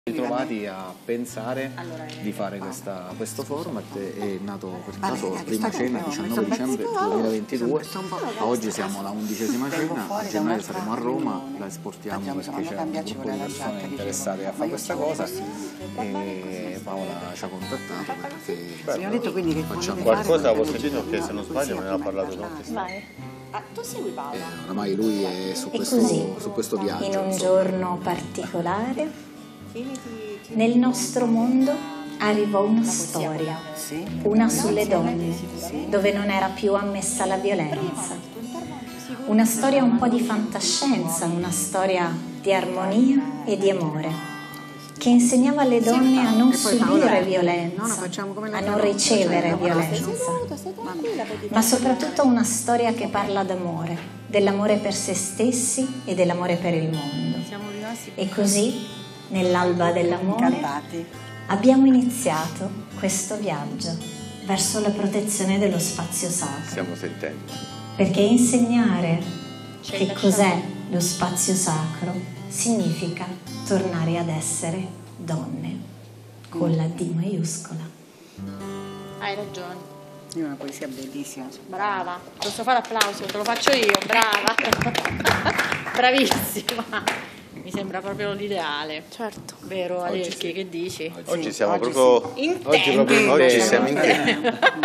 Ritrovati a pensare di fare questo format. È nato per caso prima cena 19 dicembre 2022, oggi siamo alla 11ª cena, a gennaio saremo a Roma, la esportiamo perché c'è un gruppo di persone interessate a fare questa cosa e Paola ci ha contattato perché facciamo qualcosa. Avevo sentito che, se non sbaglio, me ne ha parlato tanto. Tu segui Paola? Oramai lui è su questo viaggio. In un giorno particolare nel nostro mondo arrivò una storia, una sulle donne, dove non era più ammessa la violenza. Una storia un po' di fantascienza, una storia di armonia e di amore, che insegnava alle donne a non subire violenza, a non ricevere violenza, ma soprattutto una storia che parla d'amore, dell'amore per se stessi e dell'amore per il mondo. E così, nell'alba dell'amore, abbiamo iniziato questo viaggio verso la protezione dello spazio sacro. Stiamo sentendo. Perché insegnare che cos'è lo spazio sacro significa tornare ad essere donne, con la D maiuscola. Hai ragione. È una poesia bellissima. Brava. Posso fare applauso? Te lo faccio io, brava. Bravissima. Mi sembra proprio l'ideale. Certo. Vero, Aleschi, che dici? Oggi siamo proprio in oggi siamo in tempo.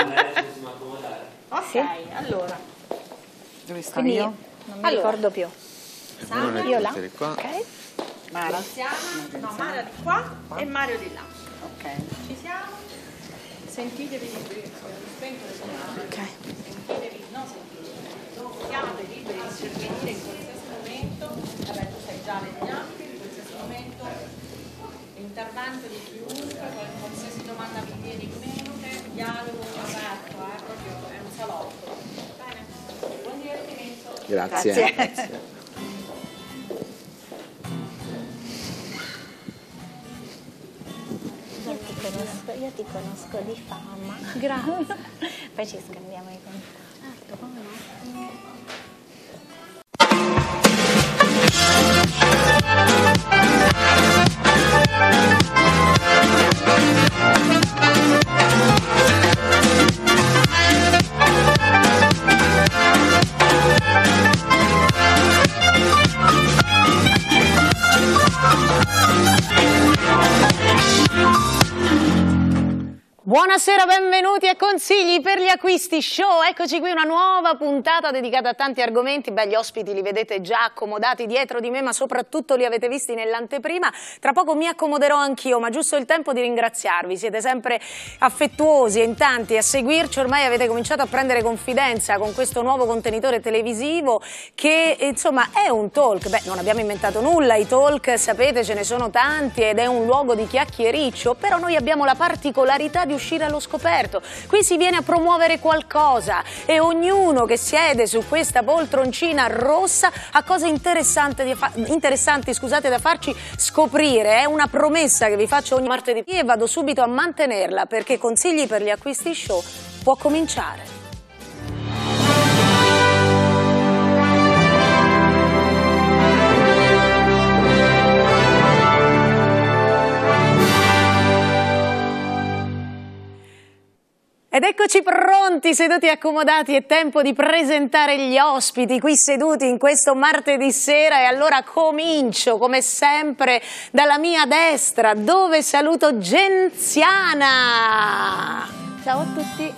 Ok, allora. Dove sto Quindi io? non mi ricordo più. Io là. Qua. Ok? Mara? No, Mario di qua e Mario di là. Ok. Ci siamo? Sentitevi liberi. Spento le segnali. Ok. Sentitevi, non sentitevi. Siate liberi di intervenire in qualsiasi momento. Vabbè, tu sai già le dinamiche, in qualsiasi momento. L'intervento di chiunque, qualsiasi domanda vi viene in mente, dialogo aperto, proprio è un salotto. Bene? Buon divertimento. Grazie. Io ti conosco di fama. Grazie. Poi ci scambiamo i contatti. Certo, come no? Buonasera, benvenuti a Consigli per gli Acquisti Show. Eccoci qui, una nuova puntata dedicata a tanti argomenti. Beh, gli ospiti li vedete già accomodati dietro di me, ma soprattutto li avete visti nell'anteprima. Tra poco mi accomoderò anch'io, ma giusto il tempo di ringraziarvi. Siete sempre affettuosi e in tanti a seguirci. Ormai avete cominciato a prendere confidenza con questo nuovo contenitore televisivo che, insomma, è un talk. Beh, non abbiamo inventato nulla, i talk, sapete, ce ne sono tanti ed è un luogo di chiacchiericcio, però noi abbiamo la particolarità di uscire allo scoperto. Qui si viene a promuovere qualcosa e ognuno che siede su questa poltroncina rossa ha cose interessanti da farci scoprire. È una promessa che vi faccio ogni martedì e vado subito a mantenerla, perché Consigli per gli Acquisti Show può cominciare. Ed eccoci pronti, seduti e accomodati, è tempo di presentare gli ospiti qui seduti in questo martedì sera. E allora comincio come sempre dalla mia destra, dove saluto Genziana. Ciao a tutti.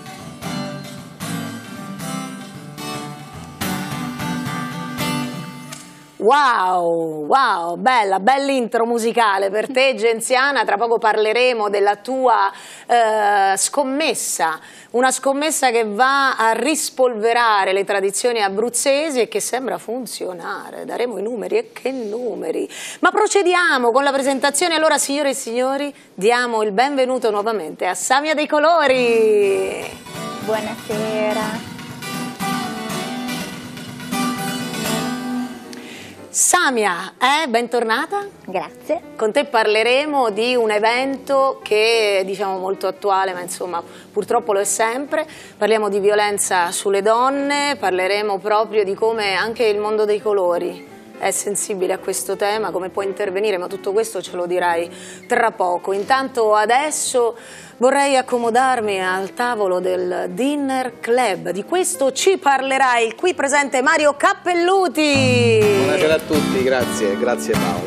Wow, bella intro musicale per te, Genziana. Tra poco parleremo della tua scommessa, una scommessa che va a rispolverare le tradizioni abruzzesi e che sembra funzionare. Daremo i numeri, e che numeri! Ma procediamo con la presentazione. Allora, signore e signori, diamo il benvenuto nuovamente a Samia dei Colori. Buonasera. Samia, bentornata. Grazie. Con te parleremo di un evento che è, diciamo, molto attuale, ma insomma purtroppo lo è sempre. Parliamo di violenza sulle donne, parleremo proprio di come anche il mondo dei colori è sensibile a questo tema, come può intervenire, ma tutto questo ce lo dirai tra poco. Intanto adesso vorrei accomodarmi al tavolo del Dinner Club, di questo ci parlerà il qui presente Mario Cappelluti. Buonasera a tutti, grazie Paola.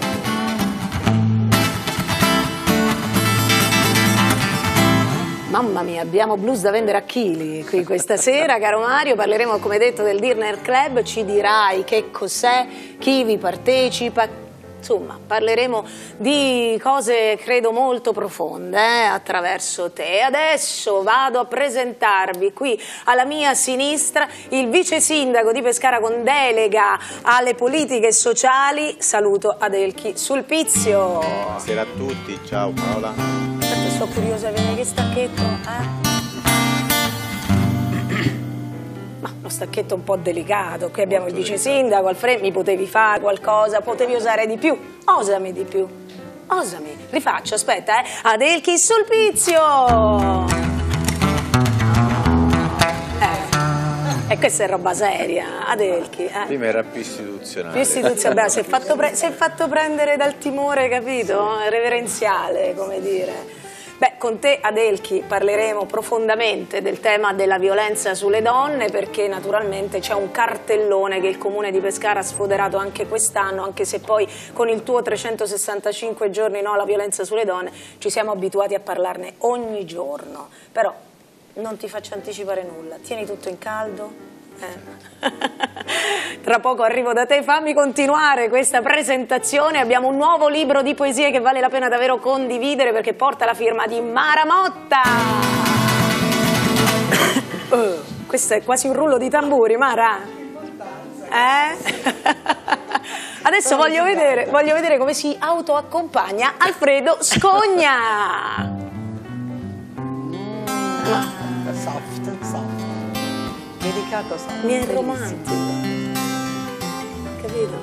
Mamma mia, abbiamo blues da vendere a chili qui questa sera, caro Mario. Parleremo, come detto, del Dinner Club, ci dirai che cos'è, chi vi partecipa. Insomma, parleremo di cose credo molto profonde attraverso te. Adesso vado a presentarvi qui alla mia sinistra il vice sindaco di Pescara con delega alle politiche sociali. Saluto Adelchi Sulpizio. Buonasera a tutti, ciao Paola. Aspetta, sono curiosa, vieni che stacchetto, Ma uno stacchetto un po' delicato, qui abbiamo il vice sindaco, Alfredo, mi potevi fare qualcosa, potevi osare di più, osami di più, osami, rifaccio, aspetta, Adelchi Sulpizio! E questa è roba seria, Adelchi. Prima era più istituzionale. Più istituzionale, si è fatto prendere dal timore, capito? Reverenziale, come dire. Beh, con te Adelchi parleremo profondamente del tema della violenza sulle donne, perché naturalmente c'è un cartellone che il Comune di Pescara ha sfoderato anche quest'anno, anche se poi con il tuo 365 giorni no alla violenza sulle donne ci siamo abituati a parlarne ogni giorno. Però non ti faccio anticipare nulla, tieni tutto in caldo. Tra poco arrivo da te, fammi continuare questa presentazione. Abbiamo un nuovo libro di poesie che vale la pena davvero condividere perché porta la firma di Mara Motta. Questo è quasi un rullo di tamburi, Mara. Adesso voglio vedere come si autoaccompagna Alfredo Scogna. Soft. Delicato, soft. Mi è romantico. Capito?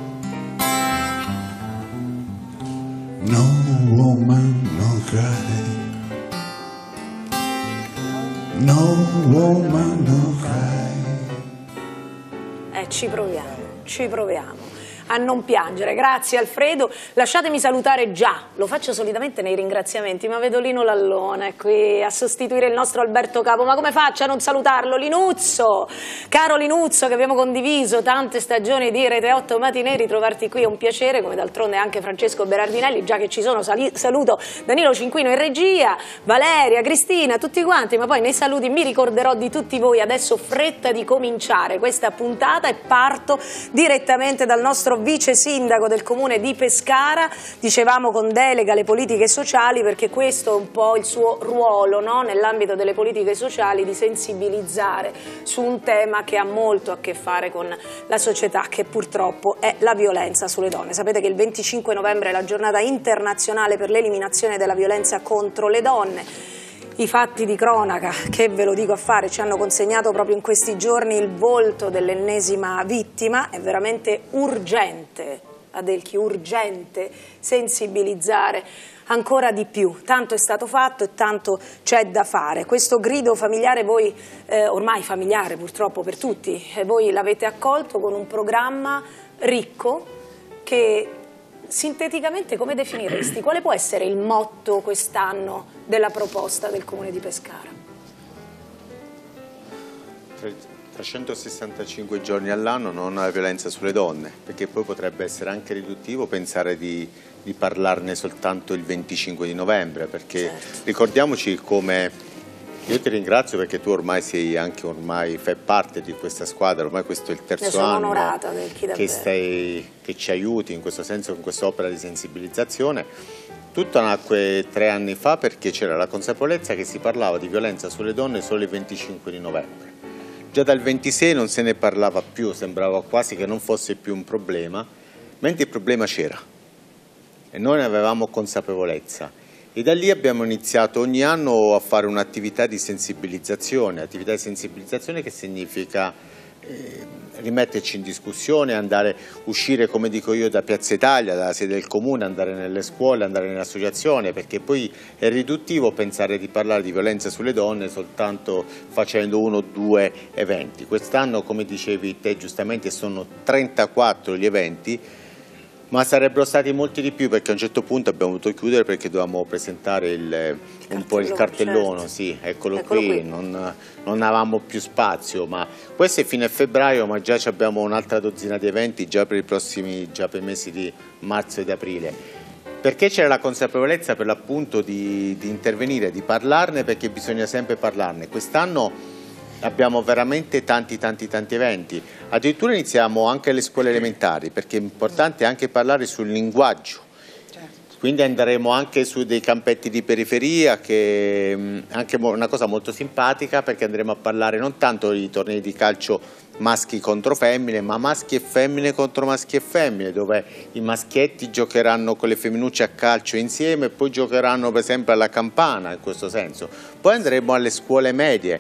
No woman, no cry. No woman, no cry. Ci proviamo a non piangere. Grazie Alfredo. Lasciatemi salutare già, lo faccio solitamente nei ringraziamenti, ma vedo Lino Lallone qui a sostituire il nostro Alberto Capo. Ma come faccio a non salutarlo? Linuzzo, caro Linuzzo, che abbiamo condiviso tante stagioni di Rete 8 Matinee, ritrovarti qui è un piacere, come d'altronde anche Francesco Berardinelli, già che ci sono. Saluto Danilo Cinquino in regia, Valeria, Cristina, tutti quanti, ma poi nei saluti mi ricorderò di tutti voi. Adesso fretta di cominciare questa puntata e parto direttamente dal nostro vice sindaco del comune di Pescara, dicevamo con delega alle politiche sociali, perché questo è un po' il suo ruolo, no? Nell'ambito delle politiche sociali, di sensibilizzare su un tema che ha molto a che fare con la società, che purtroppo è la violenza sulle donne. Sapete che il 25 novembre è la giornata internazionale per l'eliminazione della violenza contro le donne. I fatti di cronaca, che ve lo dico a fare, ci hanno consegnato proprio in questi giorni il volto dell'ennesima vittima. È veramente urgente, Adelchi, urgente sensibilizzare ancora di più. Tanto è stato fatto e tanto c'è da fare. Questo grido familiare, voi ormai familiare purtroppo per tutti, voi l'avete accolto con un programma ricco che... Sinteticamente come definiresti? Quale può essere il motto quest'anno della proposta del Comune di Pescara? 365 giorni all'anno non alla violenza sulle donne, perché poi potrebbe essere anche riduttivo pensare di parlarne soltanto il 25 di novembre, perché certo. Ricordiamoci come... Io ti ringrazio perché tu ormai fai parte di questa squadra, ormai questo è il terzo anno onorata, che ci aiuti in questo senso con questa opera di sensibilizzazione. Tutto nacque 3 anni fa perché c'era la consapevolezza che si parlava di violenza sulle donne solo il 25 di novembre. Già dal 26 non se ne parlava più, sembrava quasi che non fosse più un problema, mentre il problema c'era e noi ne avevamo consapevolezza. E da lì abbiamo iniziato ogni anno a fare un'attività di sensibilizzazione che significa rimetterci in discussione, uscire, come dico io, da Piazza Italia, dalla sede del comune, andare nelle scuole, andare nell'associazione, perché poi è riduttivo pensare di parlare di violenza sulle donne soltanto facendo 1 o 2 eventi. Quest'anno, come dicevi te giustamente, sono 34 gli eventi, ma sarebbero stati molti di più, perché a un certo punto abbiamo dovuto chiudere perché dovevamo presentare un po' il cartellone, certo. Sì, eccolo qui. Non avevamo più spazio, ma questo è fine febbraio, ma già abbiamo un'altra dozzina di eventi già per i mesi di marzo ed aprile. Perché c'era la consapevolezza per l'appunto di intervenire, di parlarne, perché bisogna sempre parlarne. Quest'anno abbiamo veramente tanti eventi, addirittura iniziamo anche alle scuole elementari, perché è importante anche parlare sul linguaggio, quindi andremo anche su dei campetti di periferia, che è anche una cosa molto simpatica, perché andremo a parlare non tanto di tornei di calcio maschi contro femmine, ma maschi e femmine contro maschi e femmine, dove i maschietti giocheranno con le femminucce a calcio insieme e poi giocheranno per esempio alla campana, in questo senso. Poi andremo alle scuole medie,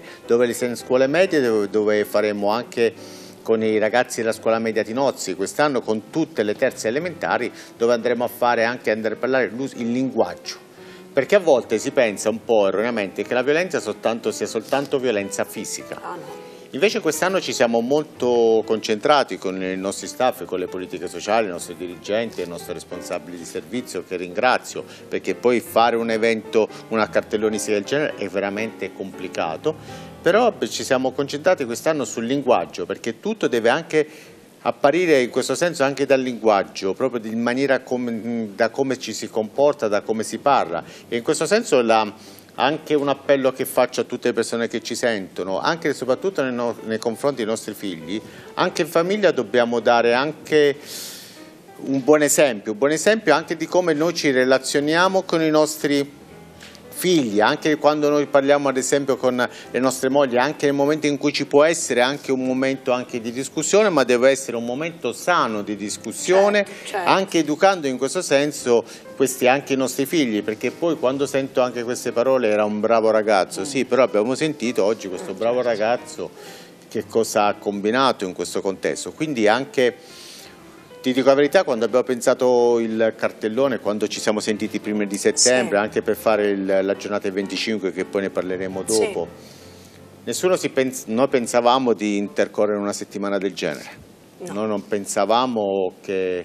dove faremo anche con i ragazzi della scuola media Tinozzi, quest'anno con tutte le terze elementari, dove andremo a parlare il linguaggio. Perché a volte si pensa un po' erroneamente che la violenza sia soltanto violenza fisica. Invece quest'anno ci siamo molto concentrati con i nostri staff, con le politiche sociali, i nostri dirigenti e i nostri responsabili di servizio, che ringrazio, perché poi fare un evento, una cartellonistica del genere è veramente complicato, però ci siamo concentrati quest'anno sul linguaggio, perché tutto deve anche apparire in questo senso anche dal linguaggio, proprio in maniera da come ci si comporta, da come si parla, e in questo senso anche un appello che faccio a tutte le persone che ci sentono, anche e soprattutto nei confronti dei nostri figli, anche in famiglia dobbiamo dare anche un buon esempio anche di come noi ci relazioniamo con i nostri figli, anche quando noi parliamo ad esempio con le nostre mogli, anche nel momento in cui ci può essere anche un momento anche di discussione, ma deve essere un momento sano di discussione, certo. Anche educando in questo senso anche i nostri figli, perché poi quando sento anche queste parole era un bravo ragazzo, sì, però abbiamo sentito oggi questo bravo ragazzo che cosa ha combinato in questo contesto, quindi anche ti dico la verità, quando abbiamo pensato il cartellone, quando ci siamo sentiti prima di settembre, sì, anche per fare la giornata del 25, che poi ne parleremo dopo, sì, noi pensavamo di intercorrere una settimana del genere. No. Noi non pensavamo che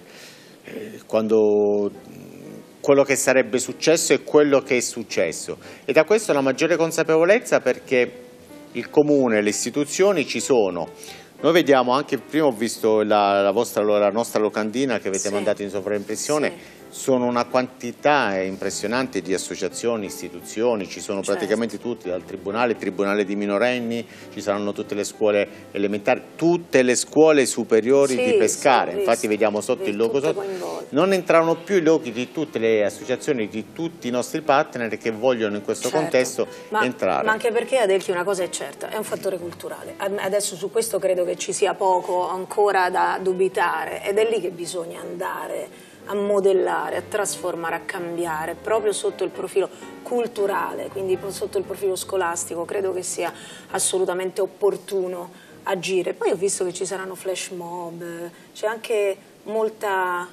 quello che sarebbe successo è quello che è successo. E da questo la maggiore consapevolezza, perché il comune, le istituzioni ci sono. Noi vediamo anche, prima ho visto la nostra locandina che avete, sì, mandato in sovraimpressione, sì, sono una quantità impressionante di associazioni, istituzioni, ci sono, certo, praticamente tutti, dal tribunale di minorenni, ci saranno tutte le scuole elementari, tutte le scuole superiori, sì, di Pescara, sì, infatti vediamo sotto il logo sotto, non entrano più i loghi di tutte le associazioni, di tutti i nostri partner che vogliono in questo, certo, contesto entrare. Ma anche perché, Adelchi, una cosa è certa, è un fattore culturale, adesso su questo credo che ci sia poco ancora da dubitare, ed è lì che bisogna andare a modellare, a trasformare, a cambiare, proprio sotto il profilo culturale, quindi sotto il profilo scolastico, credo che sia assolutamente opportuno agire. Poi ho visto che ci saranno flash mob, c'è anche molta,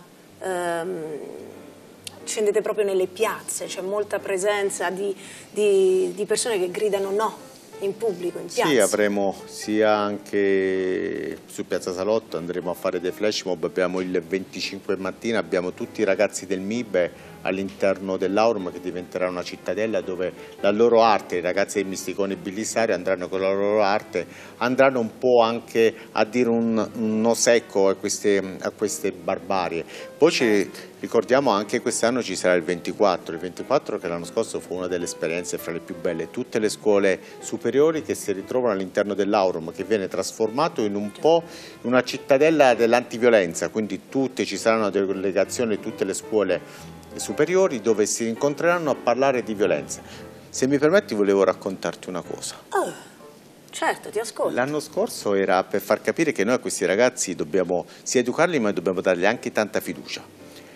scendete proprio nelle piazze, c'è molta presenza di persone che gridano no in pubblico, in piazza. Sì, avremo sia anche su Piazza Salotto, andremo a fare dei flash mob, abbiamo il 25 mattina, abbiamo tutti i ragazzi del MIBE all'interno dell'Aurum, che diventerà una cittadella dove la loro arte, i ragazzi del Misticone e Billissario andranno con la loro arte, andranno un po' anche a dire un no secco a queste barbarie. Poi ci ricordiamo anche quest'anno ci sarà il 24 che l'anno scorso fu una delle esperienze fra le più belle, tutte le scuole superiori che si ritrovano all'interno dell'Aurum, che viene trasformato in un po' una cittadella dell'antiviolenza, quindi ci saranno delegazioni di tutte le scuole superiori dove si incontreranno a parlare di violenza. Se mi permetti, volevo raccontarti una cosa. Oh, certo, ti ascolto. L'anno scorso era per far capire che noi a questi ragazzi dobbiamo sia educarli, ma dobbiamo dargli anche tanta fiducia.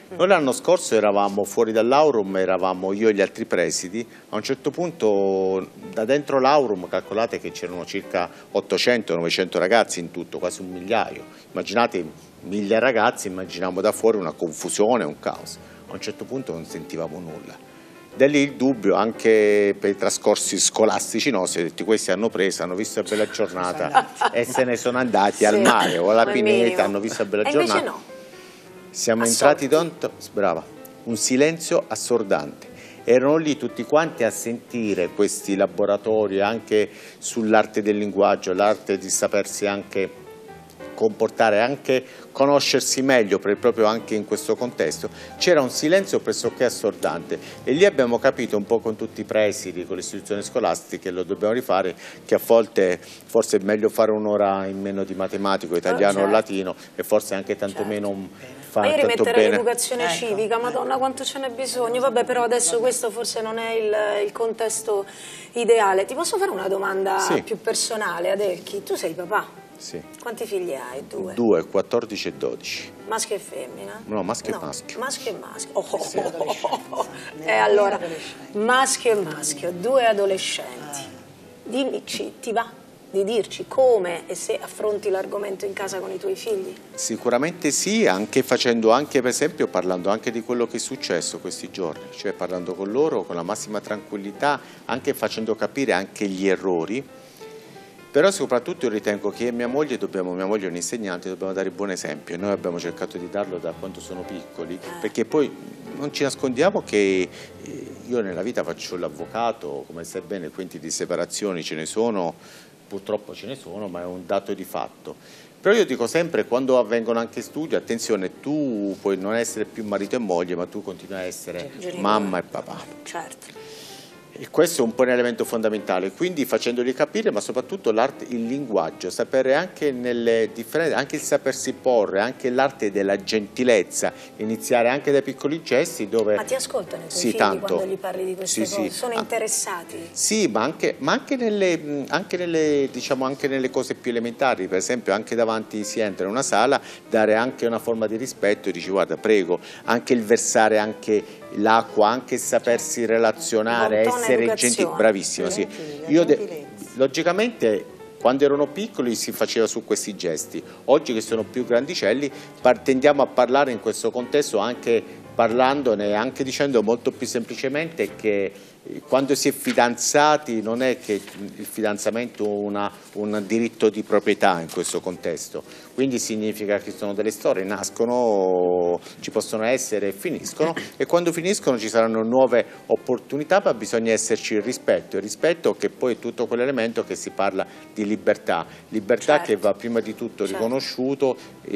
Noi l'anno scorso eravamo fuori dall'Aurum, eravamo io e gli altri presidi, a un certo punto da dentro l'Aurum calcolate che c'erano circa 800-900 ragazzi in tutto, quasi 1 migliaio. Immaginate 1000 ragazzi, immaginiamo da fuori una confusione, un caos. A un certo punto non sentivamo nulla. Da lì il dubbio anche per i trascorsi scolastici nostri, detti questi hanno preso, hanno visto la bella giornata e se ne sono andati al mare o alla pineta, hanno visto la bella giornata. Invece no. Siamo entrati brava, un silenzio assordante. Erano lì tutti quanti a sentire questi laboratori anche sull'arte del linguaggio, l'arte di sapersi anche comportare, anche conoscersi meglio proprio anche in questo contesto. C'era un silenzio pressoché assordante e lì abbiamo capito un po' con tutti i presidi, con le istituzioni scolastiche, lo dobbiamo rifare, che a volte forse è meglio fare un'ora in meno di matematico, italiano o latino e forse anche tanto meno fa ma io tanto rimetterei bene. l'educazione civica, madonna quanto ce n'è bisogno, vabbè però adesso questo forse non è il contesto ideale. Ti posso fare una domanda più personale, Adelchi? Tu sei papà? Sì. Quanti figli hai? 2? 2, 14 e 12. Maschio e femmina? No, maschio e maschio. Maschio e maschio. Allora, maschio e maschio, 2 adolescenti. Dimmi, ti va di dirci come e se affronti l'argomento in casa con i tuoi figli? Sicuramente sì, anche per esempio parlando anche di quello che è successo questi giorni, cioè parlando con loro con la massima tranquillità, anche facendo capire anche gli errori. Però soprattutto io ritengo che mia moglie è un'insegnante, dobbiamo dare buon esempio e noi abbiamo cercato di darlo da quando sono piccoli, perché poi non ci nascondiamo che io nella vita faccio l'avvocato, come sai bene, quindi di separazioni ce ne sono, purtroppo ce ne sono, ma è un dato di fatto. Però io dico sempre, quando avvengono anche studi, attenzione, tu puoi non essere più marito e moglie, ma tu continui a essere mamma e papà. Certo. E questo è un po' un elemento fondamentale, quindi facendoli capire, ma soprattutto l'arte, il linguaggio, sapere anche nelle differenze, anche il sapersi porre, anche l'arte della gentilezza, iniziare anche dai piccoli gesti dove... Ma ti ascoltano i tuoi figli quando gli parli di queste cose? Sono interessati? Sì, ma anche nelle cose più elementari, per esempio anche davanti si entra in una sala, dare anche una forma di rispetto, dici guarda prego, anche il versare anche l'acqua, anche sapersi relazionare, essere gentili, bravissimo, sì. Logicamente quando erano piccoli si faceva su questi gesti, oggi che sono più grandicelli tendiamo a parlare in questo contesto anche parlandone, anche dicendo molto più semplicemente che quando si è fidanzati non è che il fidanzamento è un diritto di proprietà in questo contesto, quindi significa che sono delle storie, nascono, ci possono essere e finiscono e quando finiscono ci saranno nuove opportunità, ma bisogna esserci il rispetto che poi è tutto quell'elemento che si parla di libertà, che va prima di tutto riconosciuto,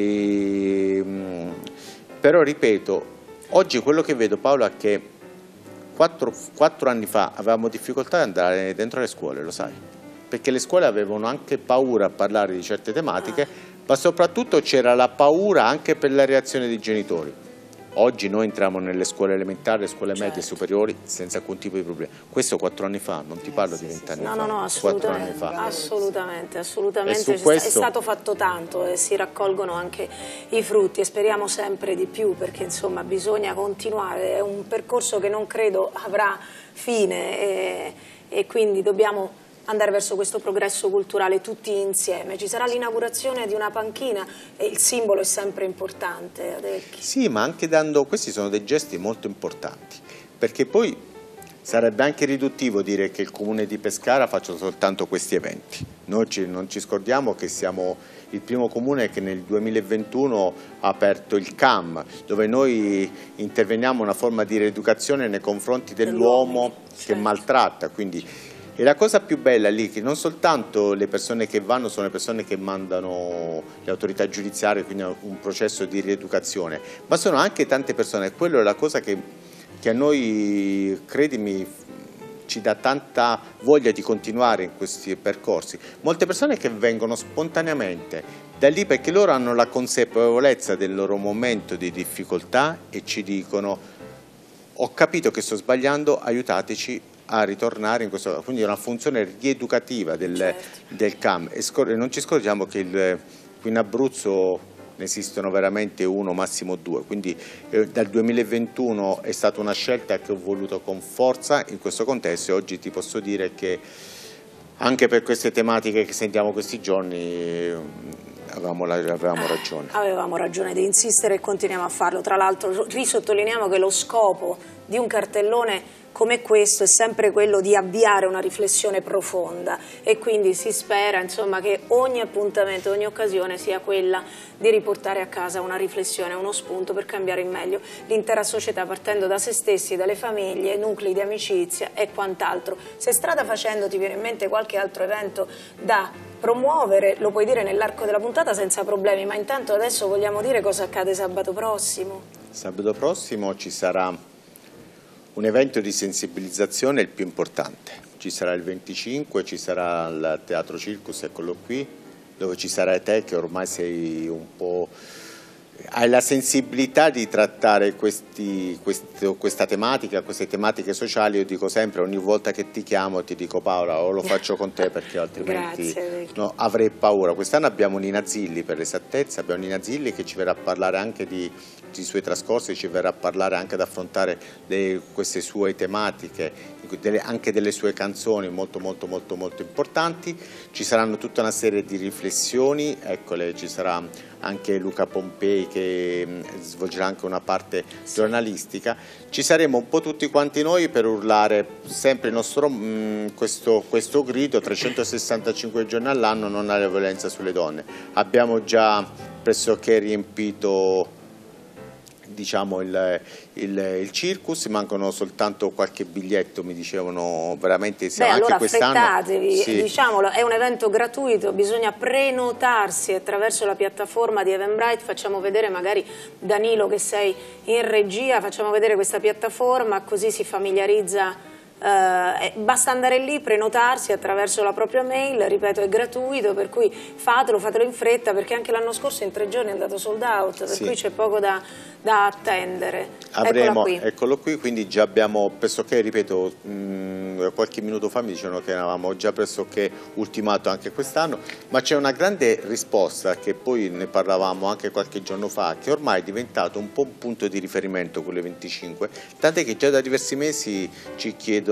però ripeto, oggi quello che vedo Paola è che 4 anni fa avevamo difficoltà ad andare dentro le scuole, lo sai, perché le scuole avevano anche paura a parlare di certe tematiche, ma soprattutto c'era la paura anche per la reazione dei genitori. Oggi noi entriamo nelle scuole elementari, le scuole medie e superiori senza alcun tipo di problema. Questo 4 anni fa, non ti parlo di 20 anni fa. No, assolutamente, assolutamente. Questo... È stato fatto tanto e si raccolgono anche i frutti e speriamo sempre di più perché insomma bisogna continuare, è un percorso che non credo avrà fine e quindi dobbiamo andare verso questo progresso culturale tutti insieme. Ci sarà l'inaugurazione di una panchina e il simbolo è sempre importante, Adelchi. Sì, ma anche questi sono dei gesti molto importanti, perché poi sarebbe anche riduttivo dire che il comune di Pescara faccia soltanto questi eventi. Noi non ci scordiamo che siamo il primo comune che nel 2021 ha aperto il CAM, dove noi interveniamo una forma di rieducazione nei confronti dell'uomo che maltratta, quindi... E la cosa più bella lì è che non soltanto le persone che vanno sono le persone che mandano le autorità giudiziarie, quindi un processo di rieducazione, ma sono anche tante persone, e quello è la cosa che a noi, credimi, ci dà tanta voglia di continuare in questi percorsi. Molte persone che vengono spontaneamente da lì perché loro hanno la consapevolezza del loro momento di difficoltà e ci dicono ho capito che sto sbagliando, aiutateci a ritornare in questo, quindi è una funzione rieducativa del CAM e non ci scorgiamo che qui in Abruzzo ne esistono veramente uno, massimo due, quindi dal 2021 è stata una scelta che ho voluto con forza in questo contesto, e oggi ti posso dire che anche per queste tematiche che sentiamo questi giorni avevamo ragione. Avevamo ragione di insistere e continuiamo a farlo. Tra l'altro risottolineiamo che lo scopo di un cartellone come questo è sempre quello di avviare una riflessione profonda, e quindi si spera, insomma, che ogni appuntamento, ogni occasione sia quella di riportare a casa una riflessione, uno spunto per cambiare in meglio l'intera società, partendo da se stessi, dalle famiglie, nuclei di amicizia e quant'altro. Se strada facendo ti viene in mente qualche altro evento da promuovere, lo puoi dire nell'arco della puntata senza problemi, ma intanto adesso vogliamo dire cosa accade sabato prossimo. Sabato prossimo ci sarà un evento di sensibilizzazione, il più importante. Ci sarà il 25, ci sarà il Teatro Circus, eccolo qui, dove ci sarai te che ormai sei un po'... hai la sensibilità di trattare questa tematica, queste tematiche sociali. Io dico sempre, ogni volta che ti chiamo ti dico Paola, o lo faccio con te perché altrimenti no, avrei paura. Quest'anno abbiamo Nina Zilli, per l'esattezza, abbiamo Nina Zilli che ci verrà a parlare anche di suoi trascorsi, ci verrà a parlare anche ad affrontare queste sue tematiche, anche delle sue canzoni molto importanti. Ci saranno tutta una serie di riflessioni, eccole, ci sarà anche Luca Pompei che svolgerà anche una parte giornalistica. Ci saremo un po' tutti quanti noi per urlare sempre il nostro, questo grido: 365 giorni all'anno, non alla violenza sulle donne. Abbiamo già pressoché riempito, diciamo, il circus, mancano soltanto qualche biglietto, mi dicevano, veramente siamo anche allora quest'anno. Affrettatevi, sì. Diciamolo, è un evento gratuito, bisogna prenotarsi attraverso la piattaforma di Eventbrite. Facciamo vedere, magari Danilo che sei in regia, facciamo vedere questa piattaforma, così si familiarizza. Basta andare lì, prenotarsi attraverso la propria mail, ripeto, è gratuito, per cui fatelo in fretta, perché anche l'anno scorso in 3 giorni è andato sold out, per cui c'è poco da attendere. Eccolo qui, quindi già abbiamo pressoché, ripeto, qualche minuto fa mi dicevano che eravamo già pressoché ultimato anche quest'anno, ma c'è una grande risposta, che poi ne parlavamo anche qualche giorno fa, che ormai è diventato un po' un punto di riferimento quelle 25, tant'è che già da diversi mesi ci chiedono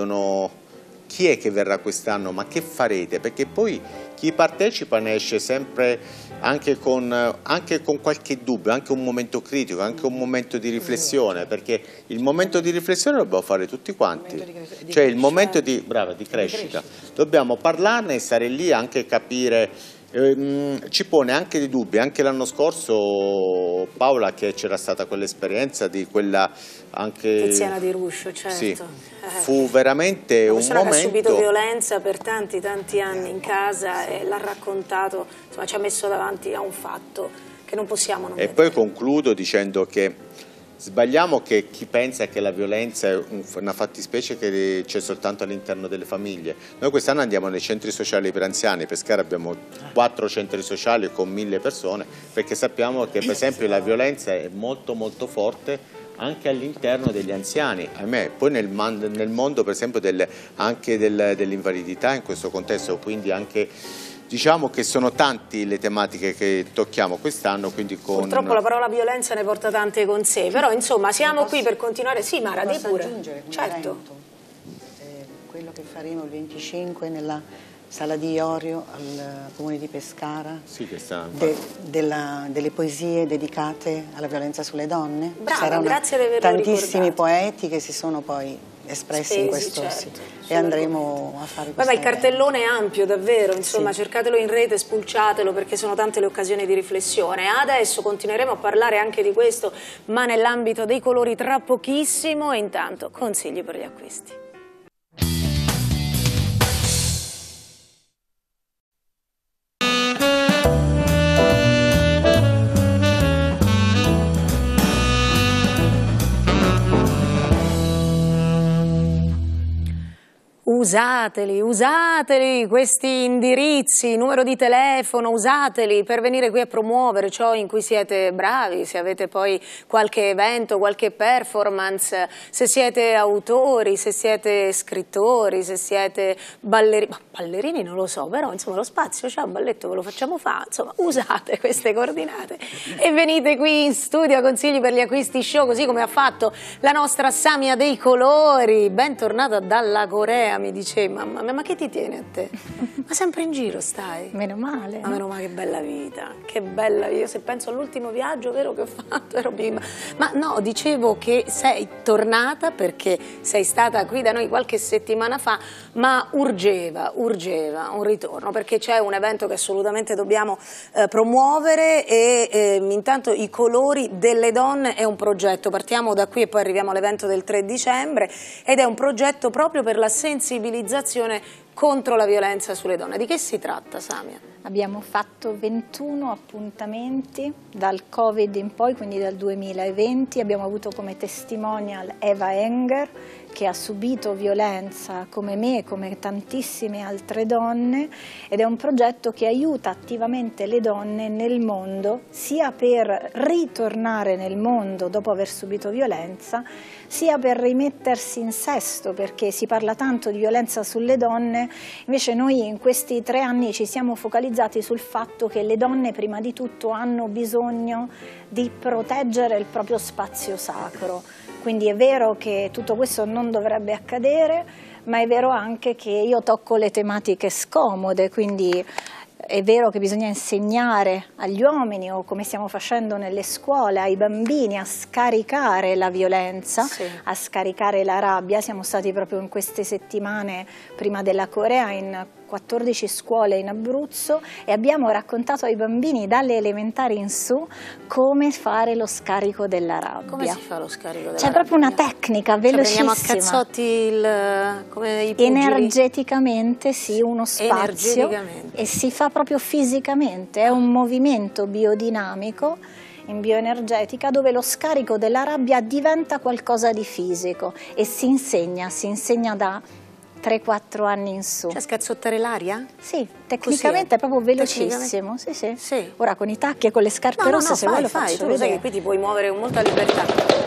chi è che verrà quest'anno, ma che farete? Perché poi chi partecipa ne esce sempre anche con qualche dubbio, anche un momento critico, anche un momento di riflessione, perché il momento di riflessione lo dobbiamo fare tutti quanti, cioè il momento di crescita. Dobbiamo parlarne e stare lì, anche capire. Ci pone anche dei dubbi. Anche l'anno scorso, Paola, che c'era stata quell'esperienza di quella anche Tiziana Di Ruscio, certo. Sì, fu veramente un momento. Che ha subito violenza per tanti anni in casa, e l'ha raccontato, insomma, ci ha messo davanti a un fatto che non possiamo non vedere. Poi concludo dicendo che sbagliamo che chi pensa che la violenza è una fattispecie che c'è soltanto all'interno delle famiglie. Noi quest'anno andiamo nei centri sociali per anziani. Pescara abbiamo 4 centri sociali con 1000 persone, perché sappiamo che per esempio la violenza è molto forte anche all'interno degli anziani, ahimè. Poi nel mondo per esempio anche dell'invalidità in questo contesto, quindi anche diciamo che sono tanti le tematiche che tocchiamo quest'anno, quindi purtroppo la parola violenza ne porta tante con sé, però insomma siamo qui per continuare. Sì, Mara, di pure. Aggiungere certo. Quello che faremo il 25 nella Sala di Iorio al Comune di Pescara, sì, delle poesie dedicate alla violenza sulle donne. Brava, grazie di averlo tantissimi ricordato. Poeti che si sono poi espressi in questo, certo. E andremo a fare questo. Ma il cartellone è ampio davvero, insomma, cercatelo in rete, spulciatelo, perché sono tante le occasioni di riflessione. Adesso continueremo a parlare anche di questo, ma nell'ambito dei colori tra pochissimo, e intanto consigli per gli acquisti. Usateli questi indirizzi, numero di telefono, usateli per venire qui a promuovere ciò in cui siete bravi, se avete poi qualche evento, qualche performance, se siete autori, se siete scrittori, se siete ballerini, ballerini non lo so, però insomma lo spazio c'è, un balletto ve lo facciamo fare, insomma usate queste coordinate e venite qui in studio a Consigli per gli Acquisti Show, così come ha fatto la nostra Samia dei colori, bentornata dalla Corea. Mi dice, mamma mia, ma che ti tiene a te? Ma sempre in giro stai? Meno male. Ma meno male, che bella vita, che bella vita. Se penso all'ultimo viaggio vero che ho fatto, ero bimba. Ma no, dicevo che sei tornata perché sei stata qui da noi qualche settimana fa, ma urgeva un ritorno, perché c'è un evento che assolutamente dobbiamo promuovere e intanto i colori delle donne è un progetto, partiamo da qui e poi arriviamo all'evento del 3 dicembre ed è un progetto proprio per la sensibilizzazione contro la violenza sulle donne. Di che si tratta, Samia? Abbiamo fatto 21 appuntamenti dal Covid in poi, quindi dal 2020. Abbiamo avuto come testimonial Eva Enger, che ha subito violenza come me, come tantissime altre donne, ed è un progetto che aiuta attivamente le donne nel mondo, sia per ritornare nel mondo dopo aver subito violenza, sia per rimettersi in sesto, perché si parla tanto di violenza sulle donne, invece noi in questi 3 anni ci siamo focalizzati sul fatto che le donne prima di tutto hanno bisogno di proteggere il proprio spazio sacro. Quindi è vero che tutto questo non dovrebbe accadere, ma è vero anche che io tocco le tematiche scomode, quindi è vero che bisogna insegnare agli uomini, o come stiamo facendo nelle scuole, ai bambini a scaricare la violenza, sì, a scaricare la rabbia. Siamo stati proprio in queste settimane prima della Corea in 14 scuole in Abruzzo e abbiamo raccontato ai bambini dalle elementari in su come fare lo scarico della rabbia. Come si fa lo scarico della rabbia? C'è proprio una tecnica velocissima. Cioè, prendiamo a cazzotti come i pugili? Energeticamente sì, uno spazio e si fa proprio fisicamente, è un movimento biodinamico in bioenergetica dove lo scarico della rabbia diventa qualcosa di fisico e si insegna da 3-4 anni in su. Cioè scazzottare l'aria? Sì, tecnicamente è proprio velocissimo. Sì, sì. Sì. Ora con i tacchi e con le scarpe rosse se vuoi lo faccio vedere. Tu sai che qui ti puoi muovere con molta libertà.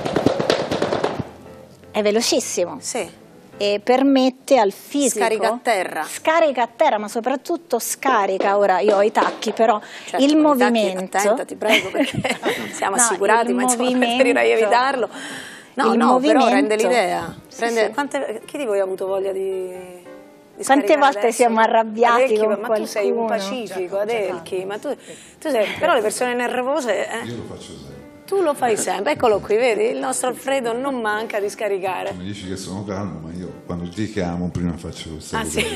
È velocissimo. Sì. E permette al fisico... Scarica a terra. Scarica a terra, ma soprattutto scarica, ora io ho i tacchi, però certo, il movimento... Attenta, ti prego, perché siamo assicurati, ma insomma preferirei evitarlo. No, però rende l'idea. Sì. Chi di voi ha avuto voglia di quante volte adesso? Siamo arrabbiati Adelchi, con ma qualcuno. Tu sei un pacifico, Adelchi, ma tu sei, però le persone nervose... Io lo faccio sempre. Tu lo fai sempre, eccolo qui, vedi? Il nostro Alfredo non manca di scaricare. Mi dici che sono calmo, ma io quando ti chiamo prima faccio queste cose. Sì?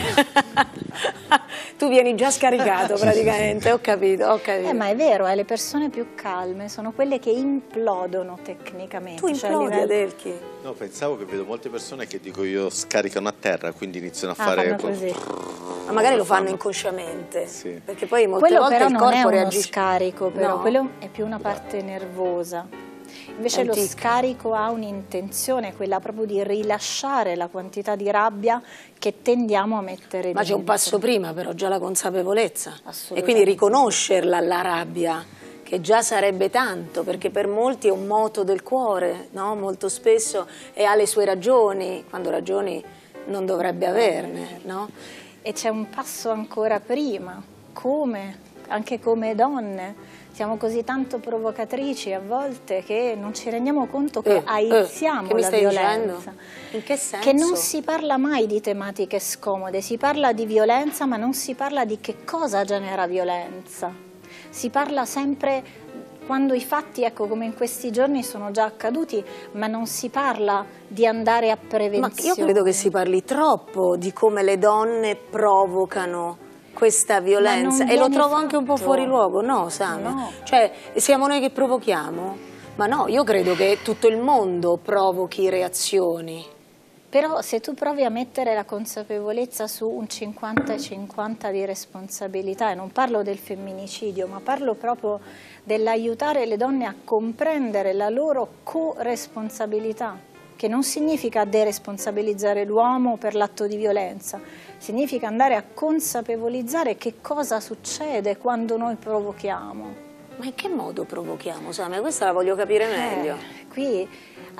Tu vieni già scaricato praticamente, ho capito. Ma è vero, le persone più calme sono quelle che implodono tecnicamente. Tu implodi, Adelchi? No, pensavo che vedo molte persone che dico io scaricano a terra, quindi iniziano a fare... così. Ma magari lo fanno inconsciamente, sì, perché poi molte quello volte però il corpo non è uno reagisce. Scarico, però no, quello è più una parte nervosa. Invece lo scarico ha un'intenzione, quella proprio di rilasciare la quantità di rabbia che tendiamo a mettere dentro. Ma c'è un passo prima però, già la consapevolezza, e quindi riconoscerla la rabbia, che già sarebbe tanto, perché per molti è un moto del cuore, no? Molto spesso, e ha le sue ragioni, quando ragioni non dovrebbe averne, no? E c'è un passo ancora prima, anche come donne, siamo così tanto provocatrici a volte che non ci rendiamo conto che aiziamo la violenza. In che senso? Che non si parla mai di tematiche scomode, si parla di violenza ma non si parla di che cosa genera violenza. Si parla sempre quando i fatti, ecco, come in questi giorni sono già accaduti, ma non si parla di andare a prevenzione. Ma io credo che si parli troppo di come le donne provocano questa violenza, e lo trovo anche un po' fuori luogo, no Samia? No. Cioè, siamo noi che provochiamo? Ma no, io credo che tutto il mondo provochi reazioni. Però se tu provi a mettere la consapevolezza su un 50-50 di responsabilità, e non parlo del femminicidio, ma parlo proprio dell'aiutare le donne a comprendere la loro corresponsabilità che non significa deresponsabilizzare l'uomo per l'atto di violenza, significa andare a consapevolizzare che cosa succede quando noi provochiamo. Ma in che modo provochiamo, Samia? Questa la voglio capire meglio. Qui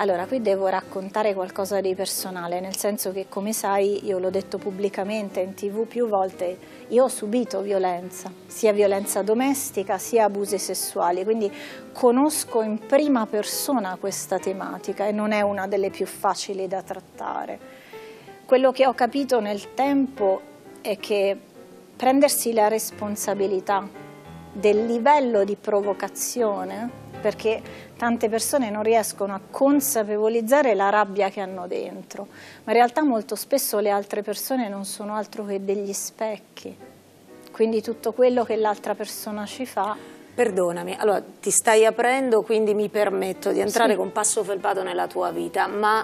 devo raccontare qualcosa di personale, nel senso che, come sai, io l'ho detto pubblicamente in TV più volte, io ho subito violenza, sia violenza domestica sia abusi sessuali, quindi conosco in prima persona questa tematica e non è una delle più facili da trattare. Quello che ho capito nel tempo è che prendersi la responsabilità del livello di provocazione, perché tante persone non riescono a consapevolizzare la rabbia che hanno dentro, ma in realtà molto spesso le altre persone non sono altro che degli specchi, quindi tutto quello che l'altra persona ci fa. Perdonami, allora ti stai aprendo, quindi mi permetto di entrare con passo felpato nella tua vita, ma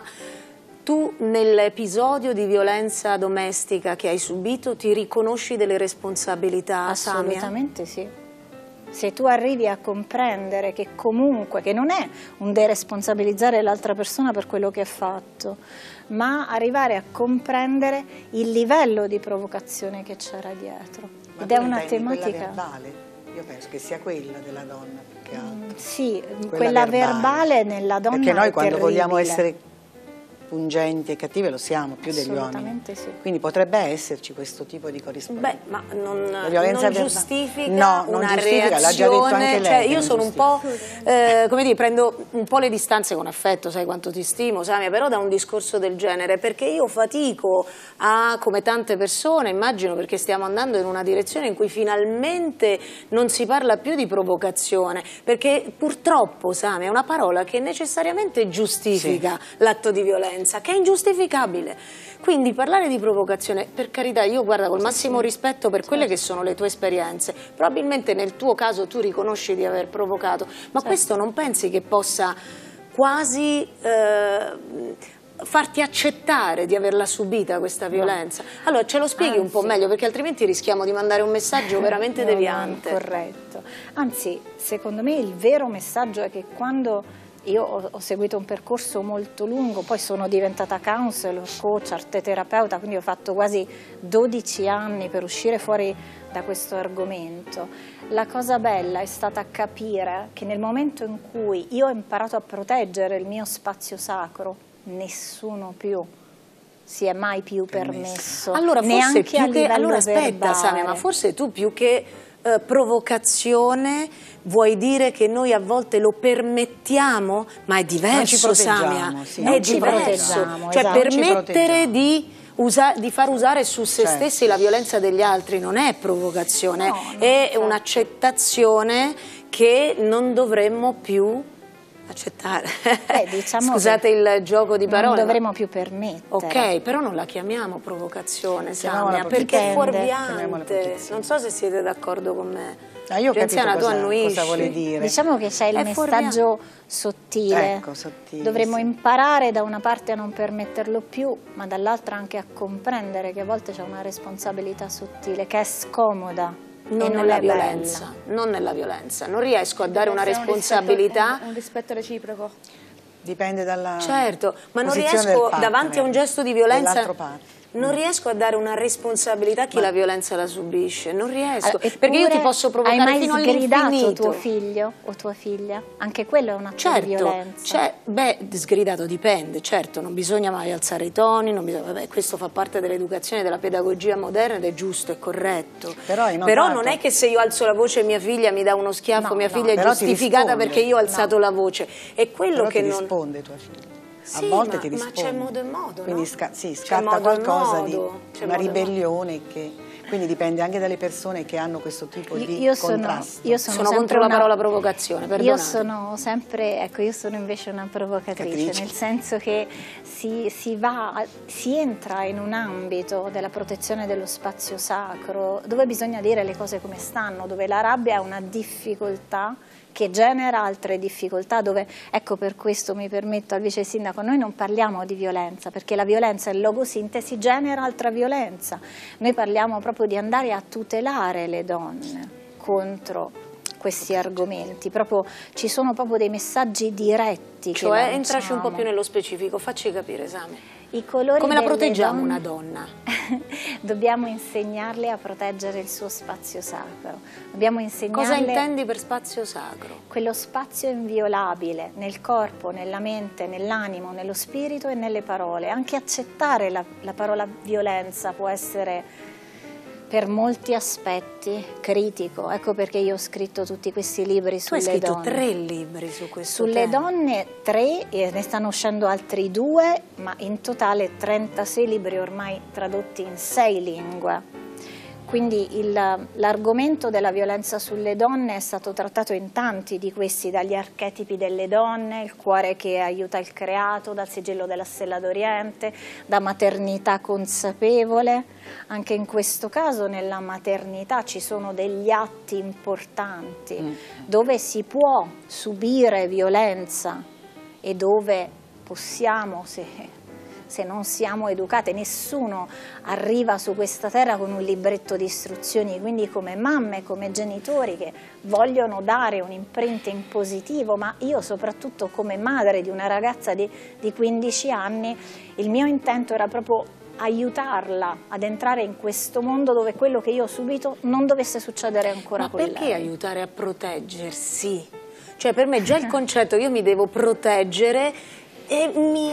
tu nell'episodio di violenza domestica che hai subito ti riconosci delle responsabilità, Samia? Assolutamente sì. Se tu arrivi a comprendere che comunque, che non è un deresponsabilizzare l'altra persona per quello che ha fatto, ma arrivare a comprendere il livello di provocazione che c'era dietro. Ma ed è una tematica quella verbale? Io penso che sia quella della donna più che altro. Sì, quella verbale nella donna. Perché noi è quando terribile. vogliamo essere pungenti e cattive lo siamo più degli uomini. Assolutamente sì. Quindi potrebbe esserci questo tipo di corrispondenza. Beh, ma non verbale giustifica non una giustifica, l'ha già detto anche reazione, lei. cioè io sono un po', come dire, prendo un po' le distanze con affetto, sai quanto ti stimo, Samia, però da un discorso del genere, perché io fatico a, come tante persone, immagino, perché stiamo andando in una direzione in cui finalmente non si parla più di provocazione, perché purtroppo, Samia, è una parola che necessariamente giustifica l'atto di violenza, che è ingiustificabile. Quindi parlare di provocazione, per carità, io guarda col massimo rispetto per quelle che sono le tue esperienze, probabilmente nel tuo caso tu riconosci di aver provocato, ma questo non pensi che possa quasi farti accettare di averla subita questa violenza? Allora ce lo spieghi un po' meglio, perché altrimenti rischiamo di mandare un messaggio veramente deviante. Corretto. Anzi, secondo me il vero messaggio è che quando io ho seguito un percorso molto lungo, poi sono diventata counselor, coach, arteterapeuta, quindi ho fatto quasi 12 anni per uscire fuori da questo argomento. La cosa bella è stata capire che nel momento in cui io ho imparato a proteggere il mio spazio sacro, nessuno più si è mai più permesso. Allora forse neanche più a che, livello allora aspetta verbale. Samia, ma forse tu più che provocazione vuoi dire che noi a volte lo permettiamo, ma è diverso, Samia, è diverso, cioè permettere di far usare su se stessi la violenza degli altri non è provocazione, è un'accettazione che non dovremmo più accettare. Diciamo scusate il gioco di parole, non dovremmo più permettere. Ok, però non la chiamiamo provocazione, Samia, perché è fuorviante. Non so se siete d'accordo con me. Io ho capito cosa vuole dire. Diciamo che c'è il messaggio sottile. Ecco, sottile. Dovremmo imparare da una parte a non permetterlo più, ma dall'altra anche a comprendere che a volte c'è una responsabilità sottile che è scomoda. Non nella violenza, non nella violenza. Non riesco a dare una responsabilità. Un rispetto reciproco. Dipende dalla certo, ma non riesco davanti a un gesto di violenza. Non riesco a dare una responsabilità a chi la violenza la subisce, non riesco, perché io ti posso provocare fino all'infinito. Hai mai sgridato tuo figlio o tua figlia? Anche quello è un atto di violenza. Beh, sgridato dipende, certo, non bisogna mai alzare i toni, vabbè, questo fa parte dell'educazione, della pedagogia moderna ed è giusto, è corretto. Però non è che se io alzo la voce e mia figlia mi dà uno schiaffo, mia figlia è giustificata perché io ho alzato la voce. È quello che non risponde tua figlia. Sì, a volte ti risponde. Ma c'è modo e modo, quindi no? scatta qualcosa di una ribellione quindi dipende anche dalle persone che hanno questo tipo di contrasto. Io sono contro la parola provocazione, perdonate. Io sono sempre, io sono invece una provocatrice, nel senso che si entra in un ambito della protezione dello spazio sacro dove bisogna dire le cose come stanno, dove la rabbia è una difficoltà che genera altre difficoltà, dove, ecco, per questo mi permetto al vice sindaco, noi non parliamo di violenza, perché la violenza in logosintesi genera altra violenza, noi parliamo proprio di andare a tutelare le donne contro questi argomenti, ci sono proprio dei messaggi diretti. Cioè, entraci un po' più nello specifico, facci capire, Sami. I colori come la proteggiamo una donna? Dobbiamo insegnarle a proteggere il suo spazio sacro. Dobbiamo insegnarle... Cosa intendi per spazio sacro? Quello spazio inviolabile nel corpo, nella mente, nell'animo, nello spirito e nelle parole. Anche accettare la parola violenza può essere per molti aspetti critico. Ecco perché io ho scritto tutti questi libri sulle donne. Tu hai scritto 3 libri su questo tema. Sulle donne 3, e ne stanno uscendo altri 2, ma in totale 36 libri ormai tradotti in 6 lingue. Quindi l'argomento della violenza sulle donne è stato trattato in tanti di questi, dagli archetipi delle donne, il cuore che aiuta il creato, dal sigillo della Stella d'Oriente, da maternità consapevole. Anche in questo caso nella maternità ci sono degli atti importanti dove si può subire violenza e dove possiamo, se non siamo educate, nessuno arriva su questa terra con un libretto di istruzioni, quindi come mamme, come genitori che vogliono dare un imprinting positivo, ma io soprattutto come madre di una ragazza di 15 anni, il mio intento era proprio aiutarla ad entrare in questo mondo dove quello che io ho subito non dovesse succedere ancora con lei. Ma perché aiutare a proteggersi? Cioè per me già il concetto io mi devo proteggere e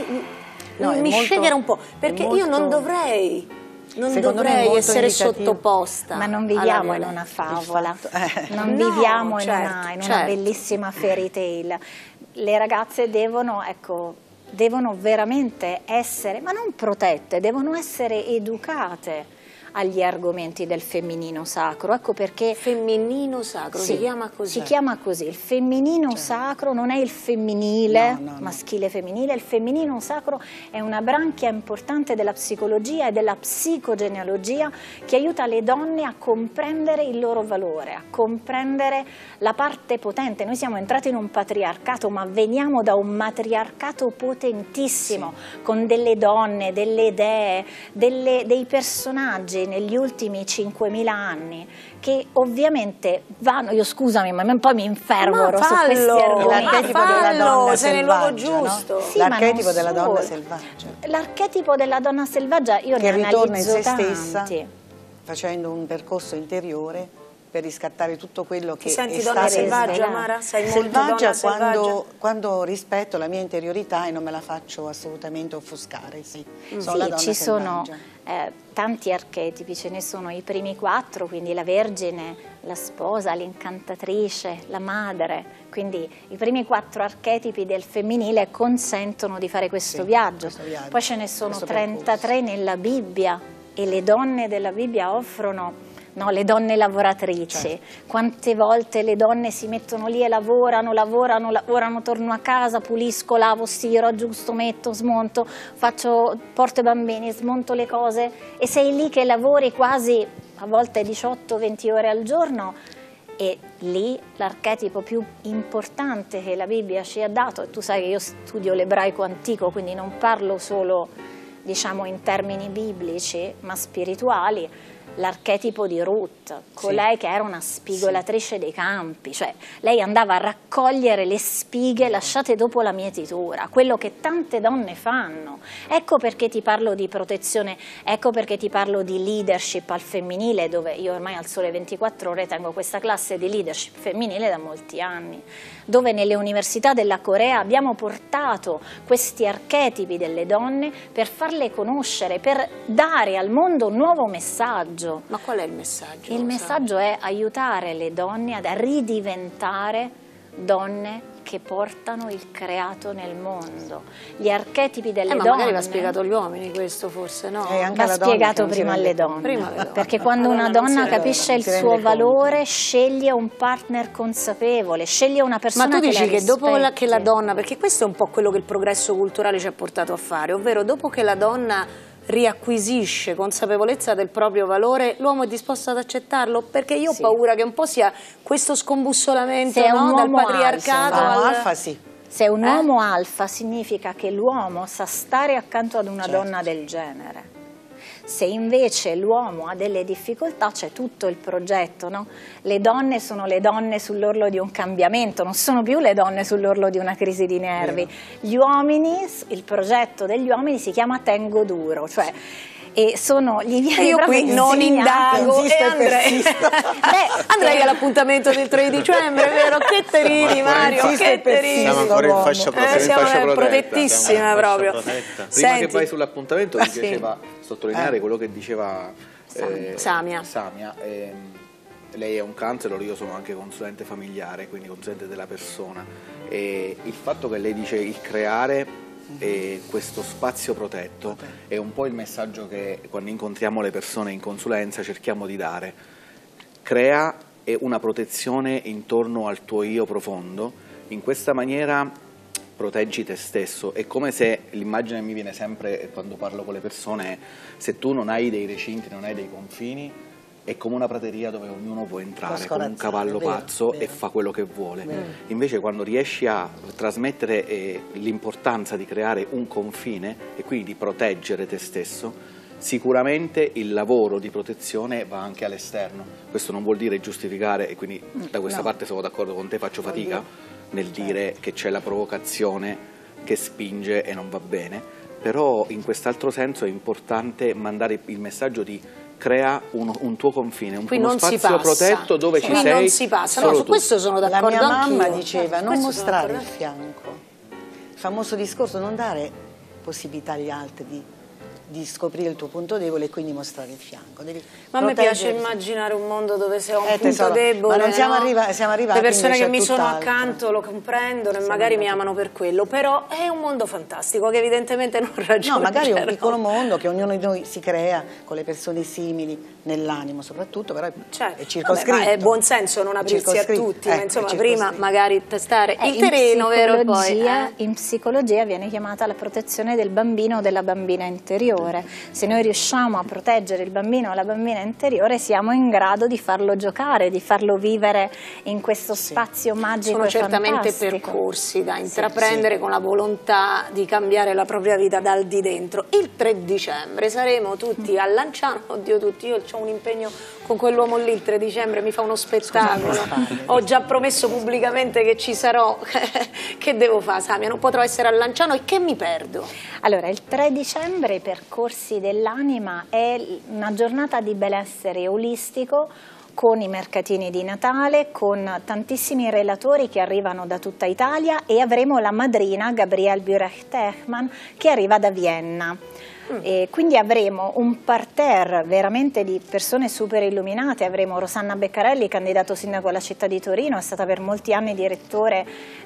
mi scegliere un po', perché io non dovrei essere sottoposta. Ma non viviamo in una favola, non viviamo in una bellissima fairy tale. Le ragazze devono veramente essere, ma non protette, devono essere educate agli argomenti del femminino sacro. Ecco perché femminino sacro si chiama così. Si chiama così. Il femminino sacro non è il femminile, maschile e femminile, il femminino sacro è una branchia importante della psicologia e della psicogenealogia che aiuta le donne a comprendere il loro valore, a comprendere la parte potente. Noi siamo entrati in un patriarcato, ma veniamo da un matriarcato potentissimo, con delle donne, delle idee, dei personaggi negli ultimi 5.000 anni che ovviamente vanno, io scusami ma poi mi infervoro su questi argomenti. L'archetipo della donna sei nel luogo giusto. No? Sì, l'archetipo della donna selvaggia. L'archetipo della donna selvaggia io ne analizzo ritorna in se tanti. stessa facendo un percorso interiore per riscattare tutto quello che ti senti è donna stato selvaggia, Mara? Sei selvaggia quando rispetto la mia interiorità e non me la faccio assolutamente offuscare. Sì, sono la donna ci selvaggia. Sono tanti archetipi, ce ne sono i primi 4, quindi la vergine, la sposa, l'incantatrice, la madre, quindi i primi 4 archetipi del femminile consentono di fare questo viaggio. Poi ce ne sono 33 nella Bibbia e le donne della Bibbia offrono... No, le donne lavoratrici, quante volte le donne si mettono lì e lavorano, torno a casa, pulisco, lavo, stiro, aggiusto, metto, smonto, porto i bambini, smonto le cose e sei lì che lavori quasi a volte 18-20 ore al giorno e lì l'archetipo più importante che la Bibbia ci ha dato, e tu sai che io studio l'ebraico antico, quindi non parlo solo diciamo in termini biblici ma spirituali, l'archetipo di Ruth, colei che era una spigolatrice dei campi, cioè lei andava a raccogliere le spighe lasciate dopo la mietitura, quello che tante donne fanno. Ecco perché ti parlo di protezione, ecco perché ti parlo di leadership al femminile, dove io ormai al Sole 24 Ore tengo questa classe di leadership femminile da molti anni, dove nelle università della Corea abbiamo portato questi archetipi delle donne per farle conoscere, per dare al mondo un nuovo messaggio. Ma qual è il messaggio? Il messaggio è aiutare le donne a ridiventare donne che portano il creato nel mondo. Gli archetipi delle donne... magari va spiegato agli uomini questo forse, no? Va spiegato prima alle donne. Perché quando una donna capisce il suo valore, sceglie un partner consapevole, sceglie una persona che la rispetti. Ma tu dici che dopo che la donna, perché questo è un po' quello che il progresso culturale ci ha portato a fare, ovvero dopo che la donna riacquisisce consapevolezza del proprio valore, l'uomo è disposto ad accettarlo? Perché io ho paura che un po' sia questo scombussolamento dal patriarcato alfa, Se è un uomo alfa significa che l'uomo sa stare accanto ad una donna del genere. Se invece l'uomo ha delle difficoltà, c'è tutto il progetto, no? Le donne sono le donne sull'orlo di un cambiamento, non sono più le donne sull'orlo di una crisi di nervi. Gli uomini, il progetto degli uomini si chiama Tengo Duro, cioè e gli viene io qui non indago e andrei all'appuntamento del 3 dicembre, vero? Che terini, Mario, che terini. Siamo ancora in fascia siamo protettissima proprio. Prima che vai sull'appuntamento mi piaceva sottolineare quello che diceva Samia. Lei è un counselor, io sono anche consulente familiare, quindi consulente della persona, e il fatto che lei dice il creare questo spazio protetto è un po' il messaggio che quando incontriamo le persone in consulenza cerchiamo di dare. Crea una protezione intorno al tuo io profondo, in questa maniera proteggi te stesso. È come se, l'immagine mi viene sempre quando parlo con le persone, se tu non hai dei recinti, non hai dei confini, è come una prateria dove ognuno può entrare come un cavallo pazzo e fa quello che vuole. Invece quando riesci a trasmettere l'importanza di creare un confine e quindi di proteggere te stesso, sicuramente il lavoro di protezione va anche all'esterno. Questo non vuol dire giustificare, e quindi da questa parte sono d'accordo con te, faccio fatica nel dire che c'è la provocazione che spinge e non va bene, però in quest'altro senso è importante mandare il messaggio di crea un tuo confine, uno spazio protetto dove ci sei. Non si passa, no, su questo sono d'accordo. La mia mamma diceva non mostrare il fianco, il famoso discorso, non dare possibilità agli altri di scoprire il tuo punto debole e quindi mostrare il fianco. Ma a me piace immaginare un mondo dove se ho un punto debole, ma non siamo arrivati, le persone che mi sono accanto lo comprendono e magari mi amano per quello, però è un mondo fantastico che evidentemente non raggiungerò. No, magari è un piccolo mondo che ognuno di noi si crea con le persone simili nell'animo soprattutto, però è circoscritto. Vabbè, ma è buon senso non aprirsi a tutti, ma insomma prima magari testare il terreno, vero? Poi, in psicologia viene chiamata la protezione del bambino o della bambina interiore. Se noi riusciamo a proteggere il bambino o la bambina interiore siamo in grado di farlo giocare, di farlo vivere in questo spazio magico. Sono certamente percorsi da intraprendere con la volontà di cambiare la propria vita dal di dentro. Il 3 dicembre saremo tutti a Lanciano, oddio tutti, io ho un impegno con quell'uomo lì il 3 dicembre, mi fa uno spettacolo, ho già promesso pubblicamente che ci sarò, che devo fare Samia? Non potrò essere a Lanciano e che mi perdo? Allora, il 3 dicembre i percorsi dell'anima è una giornata di benessere olistico con i mercatini di Natale, con tantissimi relatori che arrivano da tutta Italia e avremo la madrina Gabriele Burecht-Techmann che arriva da Vienna. E quindi avremo un parterre veramente di persone super illuminate, avremo Rosanna Beccarelli, candidato sindaco alla città di Torino, è stata per molti anni direttore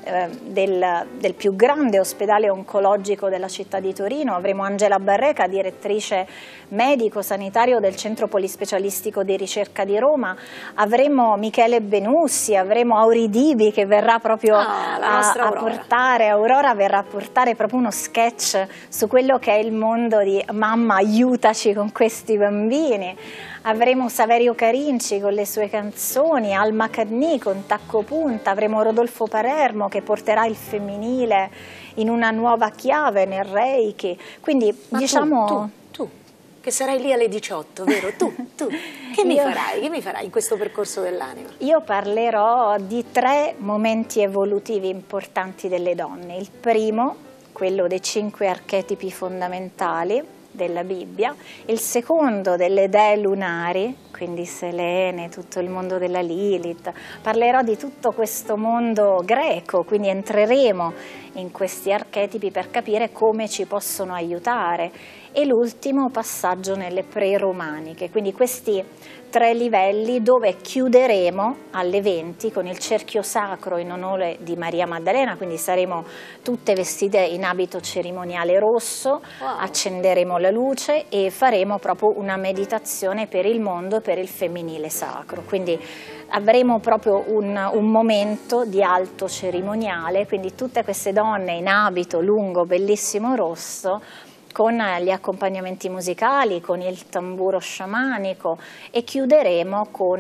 del più grande ospedale oncologico della città di Torino, avremo Angela Barreca, direttrice medico-sanitario del centro polispecialistico di ricerca di Roma, avremo Michele Benussi, avremo Auri Dibi che verrà proprio a portare, Aurora verrà a portare proprio uno sketch su quello che è il mondo di mamma aiutaci con questi bambini, avremo Saverio Carinci con le sue canzoni, Alma Cadni con Tacco Punta, avremo Rodolfo Palermo che porterà il femminile in una nuova chiave nel Reiki, quindi ma diciamo... Tu che sarai lì alle 18, vero? Tu che mi farai? Che mi farai in questo percorso dell'anima? Io parlerò di 3 momenti evolutivi importanti delle donne. Il primo, quello dei 5 archetipi fondamentali della Bibbia, il secondo delle dee lunari, quindi Selene, tutto il mondo della Lilith, parlerò di tutto questo mondo greco, quindi entreremo in questi archetipi per capire come ci possono aiutare, e l'ultimo passaggio nelle pre-romaniche, quindi questi 3 livelli dove chiuderemo alle 20 con il cerchio sacro in onore di Maria Maddalena, quindi saremo tutte vestite in abito cerimoniale rosso, accenderemo la luce e faremo proprio una meditazione per il mondo, per il femminile sacro, quindi avremo proprio un momento di alto cerimoniale, quindi tutte queste donne in abito lungo, bellissimo rosso, con gli accompagnamenti musicali, con il tamburo sciamanico, e chiuderemo con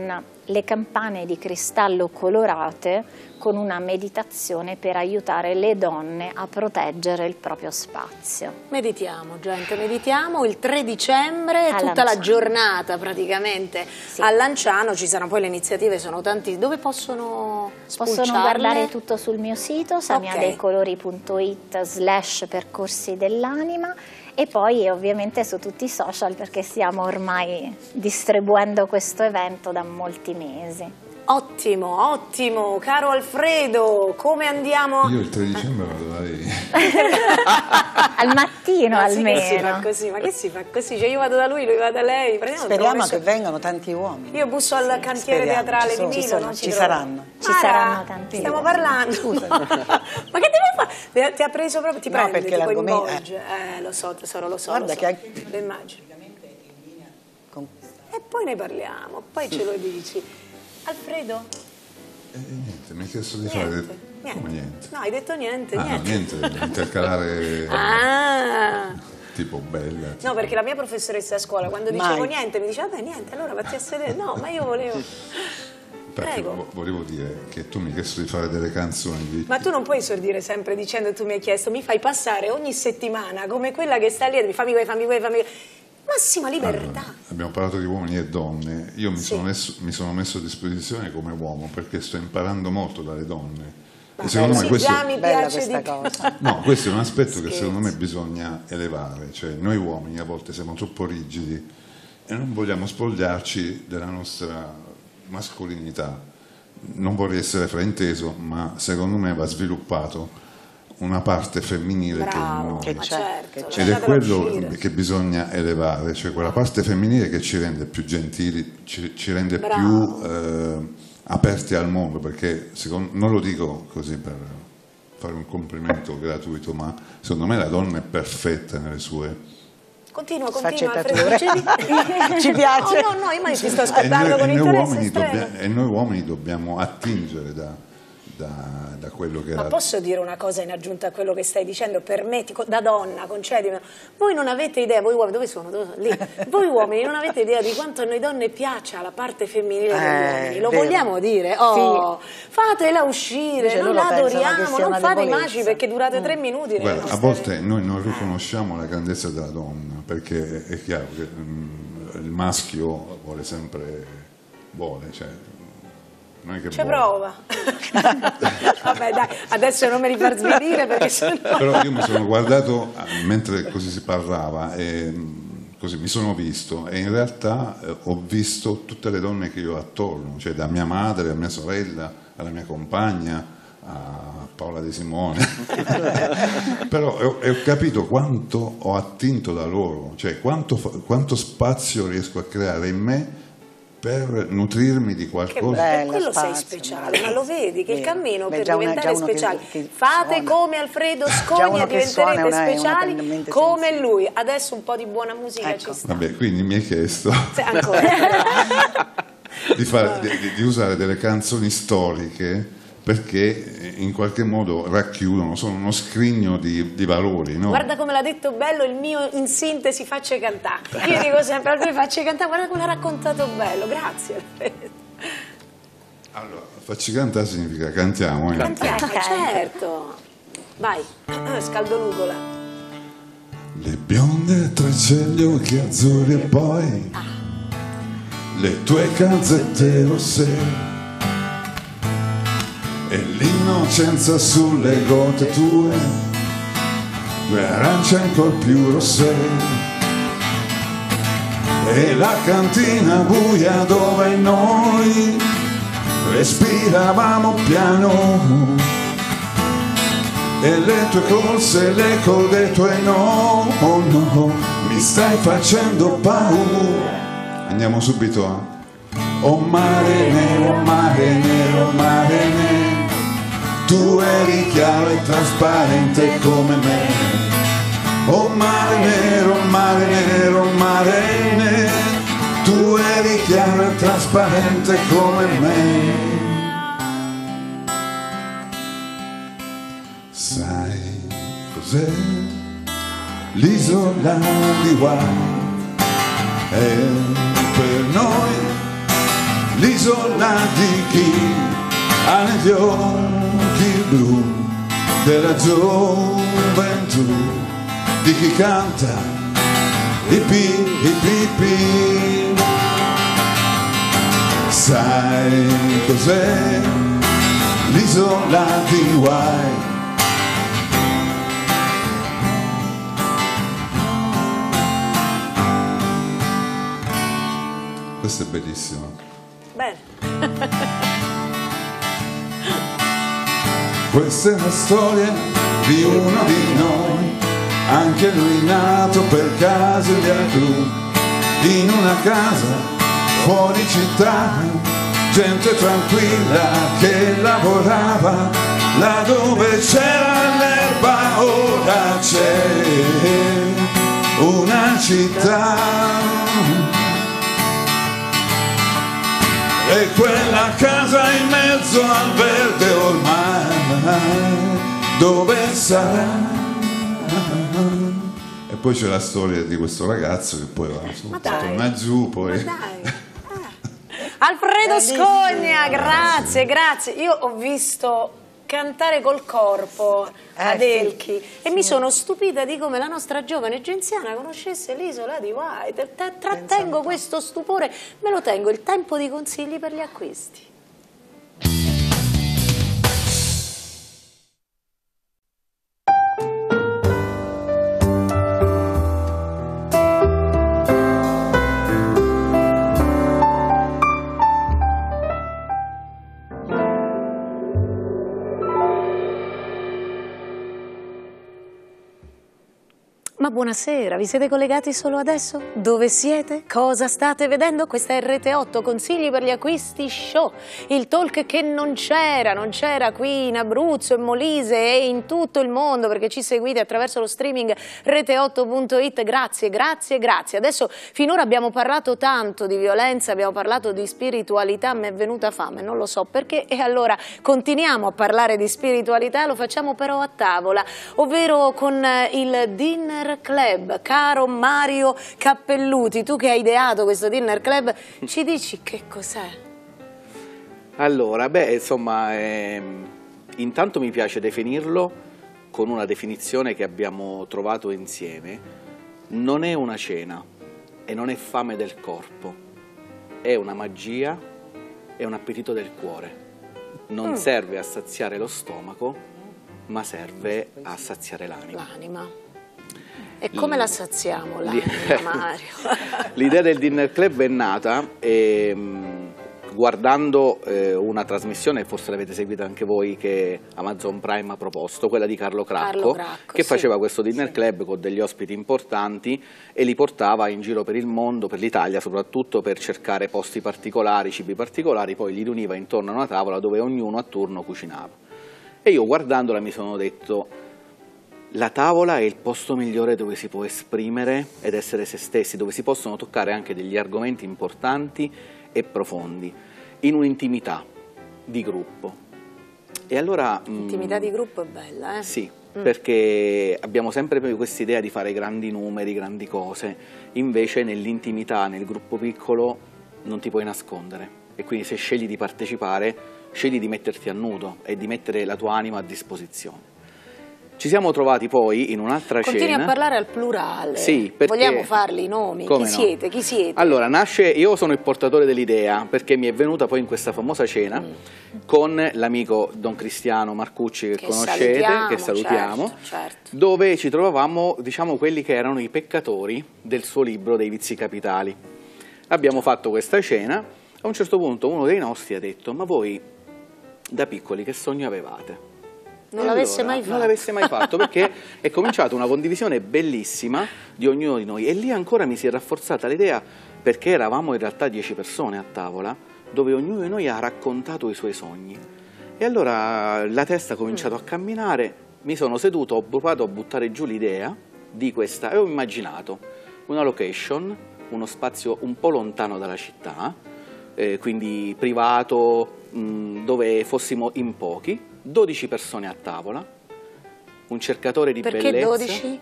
le campane di cristallo colorate con una meditazione per aiutare le donne a proteggere il proprio spazio. Meditiamo, gente, meditiamo il 3 dicembre, tutta la giornata praticamente a Lanciano, ci saranno poi le iniziative, sono tanti, dove possono spulciarle? Possono guardare tutto sul mio sito, samiadeicolori.it/percorsi dell'anima, e poi ovviamente su tutti i social, perché stiamo ormai distribuendo questo evento da molti mesi. Ottimo, ottimo, caro Alfredo, come andiamo? Io il 3 dicembre vado da lei. Al mattino almeno. Che si fa così, ma che si fa così? Cioè io vado da lui va da lei. Speriamo che vengano tanti uomini. Io busso al cantiere teatrale di Milo. Ci saranno. Ci saranno tanti. Stiamo parlando. Scusa. Ma che devo fare? Ti ha preso proprio, ti prende, perché ti l'argomento coinvolge. Lo so tesoro, lo so. Guarda lo so. che lo immagino. E poi ne parliamo, poi ce lo dici. Alfredo? Niente, mi hai chiesto di fare... Come niente? No, hai detto niente, niente, intercalare... Tipo bella. Tipo... No, perché la mia professoressa a scuola, quando dicevo niente, mi diceva, vabbè, niente, allora vatti a sedere. No, ma io volevo... Perché volevo dire che tu mi hai chiesto di fare delle canzoni. Ma tu non puoi esordire sempre dicendo tu mi hai chiesto, mi fai passare ogni settimana come quella che sta lì e mi fammi quei. Massima libertà. Allora, abbiamo parlato di uomini e donne, io mi sono messo a disposizione come uomo perché sto imparando molto dalle donne. E secondo me questo, già mi piace di cosa. No, questo è un aspetto che secondo me bisogna elevare, cioè noi uomini a volte siamo troppo rigidi e non vogliamo spogliarci della nostra mascolinità. Non vorrei essere frainteso, ma secondo me va sviluppato una parte femminile che è in noi, ed è quello che bisogna elevare, cioè quella parte femminile che ci rende più gentili, ci rende più aperti al mondo, perché non lo dico così per fare un complimento gratuito, ma secondo me la donna è perfetta nelle sue Continua, Alfredo. Ci piace. No, io ti sto ascoltando con interesse. E noi uomini dobbiamo attingere da quello che Ma posso dire una cosa in aggiunta a quello che stai dicendo? Permetti, da donna, concedimelo. Voi non avete idea, voi uomini, dove sono? Lì. Voi uomini non avete idea di quanto a noi donne piaccia la parte femminile degli uomini. Lo vogliamo dire? Oh, sì. Fatela uscire, noi la adoriamo, non fate i maci perché durate 3 minuti. Guarda, a volte noi non riconosciamo la grandezza della donna, perché è chiaro che il maschio vuole sempre, cioè... C'è prova. Vabbè dai, adesso non me li far svenire perché sennò... Però io mi sono guardato mentre così si parlava e così mi sono visto, e in realtà ho visto tutte le donne che io ho attorno, cioè da mia madre a mia sorella alla mia compagna a Paola De Simone. Però ho capito quanto ho attinto da loro, cioè quanto spazio riesco a creare in me per nutrirmi di qualcosa. Per quello sei speciale, ma lo vedi che il cammino per diventare speciale, fate come Alfredo Scogni e diventerete speciali come lui. Adesso un po' di buona musica ci sta. Vabbè, quindi mi hai chiesto ancora di usare delle canzoni storiche, perché in qualche modo racchiudono, sono uno scrigno di valori, no? Guarda come l'ha detto bello il mio in sintesi facce cantare. Io dico sempre a lui facce cantare, guarda come l'ha raccontato bello, grazie Alfredo. Allora, facci cantare significa cantiamo. Cantiamo, certo. Vai, scaldolugola. Le bionde trecce, gli occhi azzurri e poi le tue calzette rosse e l'innocenza sulle gote tue, 2 arance ancor più rosse, e la cantina buia dove noi respiravamo piano, e le tue corse, l'eco dei tuoi no, mi stai facendo paura. Andiamo subito a oh mare nero, mare nero, mare nero, tu eri chiaro e trasparente come me. Oh mare nero, mare nero, mare nero, tu eri chiaro e trasparente come me. Sai cos'è l'isola di Hawaii? È per noi l'isola di chi ha negli occhi blu della gioventù, di chi canta ipi ipi. Sai cos'è l'isola di White? Questo è bellissimo. Bene. Questa è una storia di uno di noi, anche lui nato per caso di Acru, in una casa fuori città, gente tranquilla che lavorava, là dove c'era l'erba ora c'è una città. E quella casa in mezzo al verde ormai, dove sarà? E poi c'è la storia di questo ragazzo che poi torna giù, poi... Alfredo Scogna, grazie, grazie. Io ho visto cantare col corpo ad Elchi e mi sono stupita di come la nostra giovane genziana conoscesse l'isola di White. Trattengo questo stupore, me lo tengo. Il tempo di consigli per gli acquisti. Ma buonasera, vi siete collegati solo adesso? Dove siete? Cosa state vedendo? Questa è RT8, consigli per gli acquisti show, il talk che non c'era qui in Abruzzo, in Molise e in tutto il mondo, perché ci seguite attraverso lo streaming rt8.it, grazie, grazie, grazie. Adesso finora abbiamo parlato tanto di violenza, abbiamo parlato di spiritualità, mi è venuta fame, non lo so perché, e allora continuiamo a parlare di spiritualità, lo facciamo però a tavola, ovvero con il Dinner Club. Caro Mario Cappelluti, tu che hai ideato questo Dinner Club, ci dici che cos'è? Allora, insomma, intanto mi piace definirlo con una definizione che abbiamo trovato insieme. Non è una cena e non è fame del corpo, è una magia, è un appetito del cuore. Non serve a saziare lo stomaco, ma serve a saziare l'anima. L'anima. E come la saziamo l'anima, Mario? L'idea del Dinner Club è nata guardando una trasmissione, forse l'avete seguita anche voi, che Amazon Prime ha proposto, quella di Carlo Cracco, che faceva questo Dinner Club con degli ospiti importanti e li portava in giro per il mondo, per l'Italia soprattutto, per cercare posti particolari, cibi particolari, poi li riuniva intorno a una tavola dove ognuno a turno cucinava. E io guardandola mi sono detto: la tavola è il posto migliore dove si può esprimere ed essere se stessi, dove si possono toccare anche degli argomenti importanti e profondi, in un'intimità di gruppo. E allora... L'intimità di gruppo è bella, eh? Sì, perché abbiamo sempre questa idea di fare grandi numeri, grandi cose, invece nell'intimità, nel gruppo piccolo, non ti puoi nascondere. E quindi se scegli di partecipare, scegli di metterti a nudo e di mettere la tua anima a disposizione. Ci siamo trovati poi in un'altra cena. Continui a parlare al plurale. Sì, perché... Vogliamo farli i nomi? Chi siete? Chi siete? Allora, io sono il portatore dell'idea, perché mi è venuta poi in questa famosa cena con l'amico Don Cristiano Marcucci, che conoscete, che salutiamo, certo. Dove ci trovavamo, diciamo, quelli che erano i peccatori del suo libro dei vizi capitali. Abbiamo fatto questa cena, a un certo punto uno dei nostri ha detto: ma voi da piccoli che sogno avevate? Non l'avesse mai fatto. Non l'avesse mai fatto, perché è cominciata una condivisione bellissima di ognuno di noi, e lì ancora mi si è rafforzata l'idea, perché eravamo in realtà 10 persone a tavola, dove ognuno di noi ha raccontato i suoi sogni. E allora la testa ha cominciato a camminare, mi sono seduto, ho provato a buttare giù l'idea di questa, e ho immaginato una location, uno spazio un po' lontano dalla città, quindi privato, dove fossimo in pochi, 12 persone a tavola, un cercatore di bellezza. Perché 12?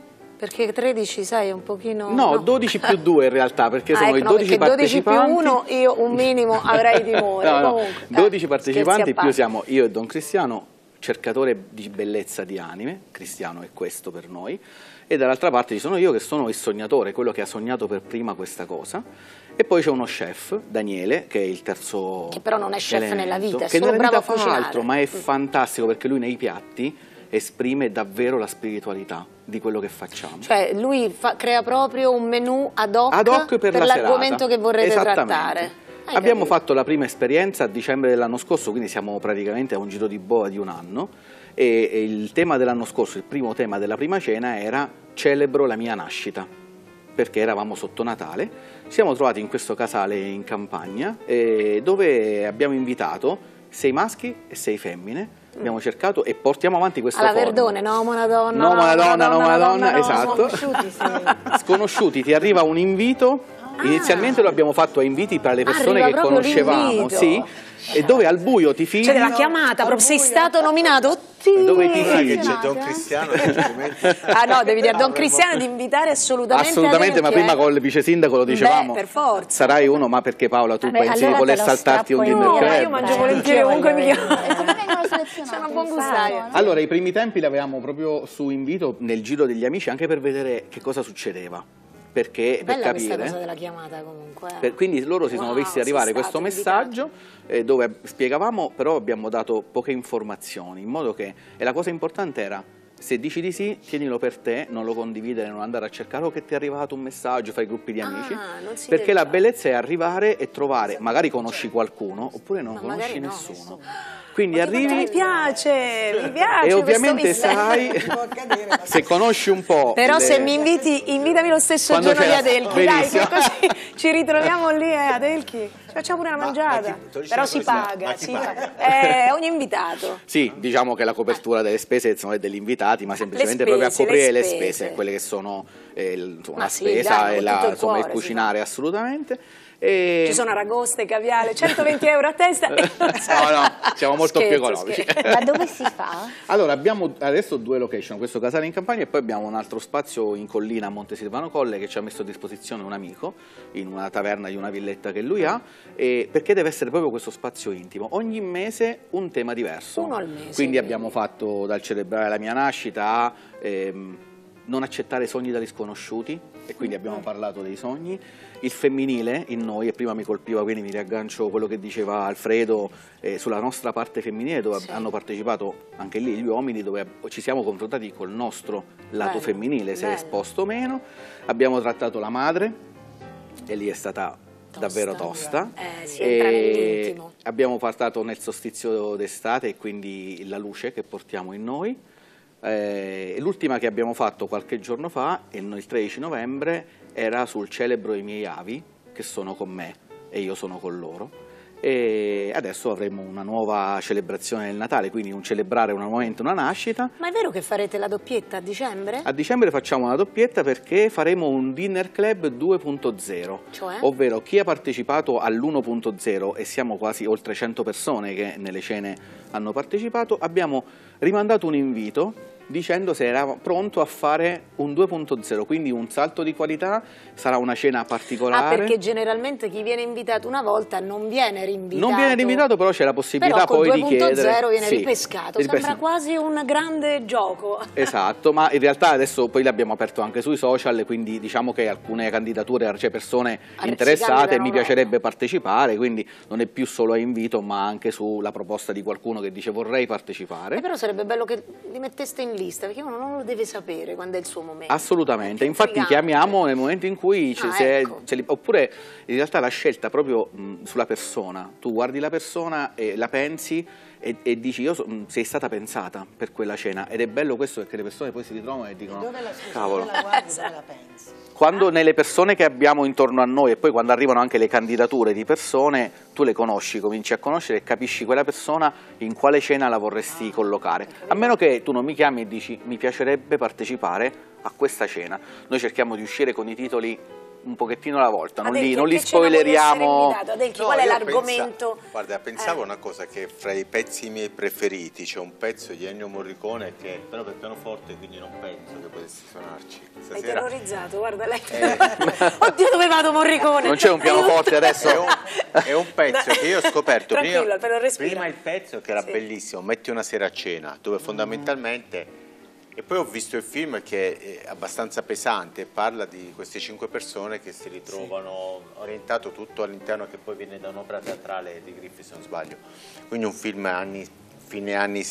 Perché 13, sai, è un pochino... No, 12 più 2 in realtà, perché sono i 12 partecipanti. 12 più 1, io un minimo avrei timore. No, 12 partecipanti più siamo io e Don Cristiano, cercatore di bellezza di anime, Cristiano è questo per noi, e dall'altra parte ci sono io che sono il sognatore, quello che ha sognato per prima questa cosa, e poi c'è uno chef, Daniele, che è il terzo che però non è chef elemento, nella vita, è che solo nella bravo vita a fa cucinare. altro, ma è fantastico perché lui nei piatti esprime davvero la spiritualità di quello che facciamo. Cioè lui crea proprio un menù ad hoc per l'argomento che vorrete trattare. Abbiamo fatto la prima esperienza a dicembre dell'anno scorso, quindi siamo praticamente a un giro di boa di un anno, e il tema dell'anno scorso, il primo tema della prima cena era celebro la mia nascita, perché eravamo sotto Natale. Ci siamo trovati in questo casale in campagna dove abbiamo invitato 6 maschi e 6 femmine. Abbiamo cercato e portiamo avanti questa alla forma. Verdone, no, una donna, no, una donna, esatto. Sconosciuti, sì. Sconosciuti, ti arriva un invito. Inizialmente lo abbiamo fatto a inviti per le persone che conoscevamo, sì, e dove al buio ti fidi. Cioè della chiamata, proprio sei stato nominato. Dove ti fidi? Che c'è Don Cristiano. Ah no, devi dire a Don Cristiano di invitare assolutamente. Assolutamente, ma prima con il vice sindaco lo dicevamo. Beh, per forza. Sarai uno, ma perché Paola tu pensi di voler saltarti un dinner club? Io mangio volentieri ovunque mi chiamo. E come vengono selezionati? Sono un buon gustaio. Allora, i primi tempi li avevamo proprio su invito nel giro degli amici, anche per vedere che cosa succedeva. Perché per Bella capire, questa cosa della chiamata comunque. Quindi loro si sono visti arrivare questo messaggio dove spiegavamo, però abbiamo dato poche informazioni, in modo che, e la cosa importante era, se dici di sì, tienilo per te, non lo condividere, non andare a cercare che ti è arrivato un messaggio fra i gruppi di amici, perché la bellezza è arrivare e trovare, magari conosci qualcuno, oppure non conosci nessuno. Quindi arrivi, mi piace e ovviamente sai, se conosci un po'. Però se mi inviti, invitami lo stesso giorno di Adelchi, dai, che così ci ritroviamo lì Adelchi, ci facciamo pure una mangiata, però si paga, ogni invitato. Sì, diciamo che la copertura delle spese insomma, è degli invitati, ma semplicemente proprio a coprire le spese, quelle che sono la spesa e insomma, il cucinare assolutamente. Ci sono aragoste, caviale, 120 euro a testa. No, siamo molto più economici. Ma dove si fa? Allora, abbiamo adesso 2 location, questo casale in campagna e poi abbiamo un altro spazio in collina a Monte Silvano Colle che ci ha messo a disposizione un amico in una taverna di una villetta che lui ha, perché deve essere proprio questo spazio intimo. Ogni mese un tema diverso. Uno al mese. Quindi abbiamo fatto dal celebrare la mia nascita a non accettare sogni dagli sconosciuti, e quindi abbiamo parlato dei sogni. Il femminile in noi, e prima mi colpiva, quindi mi riaggancio quello che diceva Alfredo sulla nostra parte femminile, dove hanno partecipato anche lì gli uomini, dove ci siamo confrontati col nostro lato femminile, se è esposto o meno. Abbiamo trattato la madre, e lì è stata davvero tosta. Si entra nell'intimo. Abbiamo parlato nel solstizio d'estate, e quindi la luce che portiamo in noi. L'ultima che abbiamo fatto qualche giorno fa, il 13 novembre, era sul celebro i miei avi che sono con me e io sono con loro, e adesso avremo una nuova celebrazione del Natale, quindi un celebrare nuovamente una nascita. Ma è vero che farete la doppietta a dicembre? A dicembre facciamo una doppietta perché faremo un dinner club 2.0, cioè? Ovvero chi ha partecipato all'1.0, e siamo quasi oltre 100 persone che nelle cene hanno partecipato, abbiamo rimandato un invito dicendo se era pronto a fare un 2.0, quindi un salto di qualità, sarà una cena particolare. Ah, perché generalmente chi viene invitato una volta non viene rinvitato. Non viene rinvitato, però c'è la possibilità poi di chiedere. Però 2.0 viene ripescato, sembra quasi un grande gioco. Esatto, ma in realtà adesso poi l'abbiamo aperto anche sui social, quindi diciamo che alcune candidature, c'è persone interessate e mi piacerebbe partecipare, quindi non è più solo a invito, ma anche sulla proposta di qualcuno che dice vorrei partecipare. Però sarebbe bello che li metteste in lista, perché uno non lo deve sapere quando è il suo momento. Assolutamente, infatti chiamiamo nel momento in cui oppure in realtà la scelta proprio sulla persona, tu guardi la persona e la pensi e dici sei stata pensata per quella cena, ed è bello questo perché le persone poi si ritrovano e dicono cavolo. Dove la guardi, dove la pensi? Quando nelle persone che abbiamo intorno a noi, e poi quando arrivano anche le candidature di persone, tu le conosci, cominci a conoscere e capisci quella persona in quale cena la vorresti collocare. A meno che tu non mi chiami e dici mi piacerebbe partecipare a questa cena. Noi cerchiamo di uscire con i titoli un pochettino alla volta, non Adelchi, li che ce la vuoi essere spoileriamo. invitato? Adelchi, No, qual è io l'argomento? Guarda, pensavo una cosa, che fra i pezzi miei preferiti c'è un pezzo di Ennio Morricone che però per pianoforte, quindi non penso che potessi suonarci Hai stasera. terrorizzato, guarda lei. Oddio, dove vado, Morricone? Non c'è un pianoforte adesso? È un pezzo che io ho scoperto Tranquillo, però respira. prima il pezzo che era Sì. bellissimo, Metti una sera a cena, dove fondamentalmente, e poi ho visto il film che è abbastanza pesante, parla di queste 5 persone che si ritrovano orientato tutto all'interno, che poi viene da un'opera teatrale di Griffith se non sbaglio, quindi un film fine anni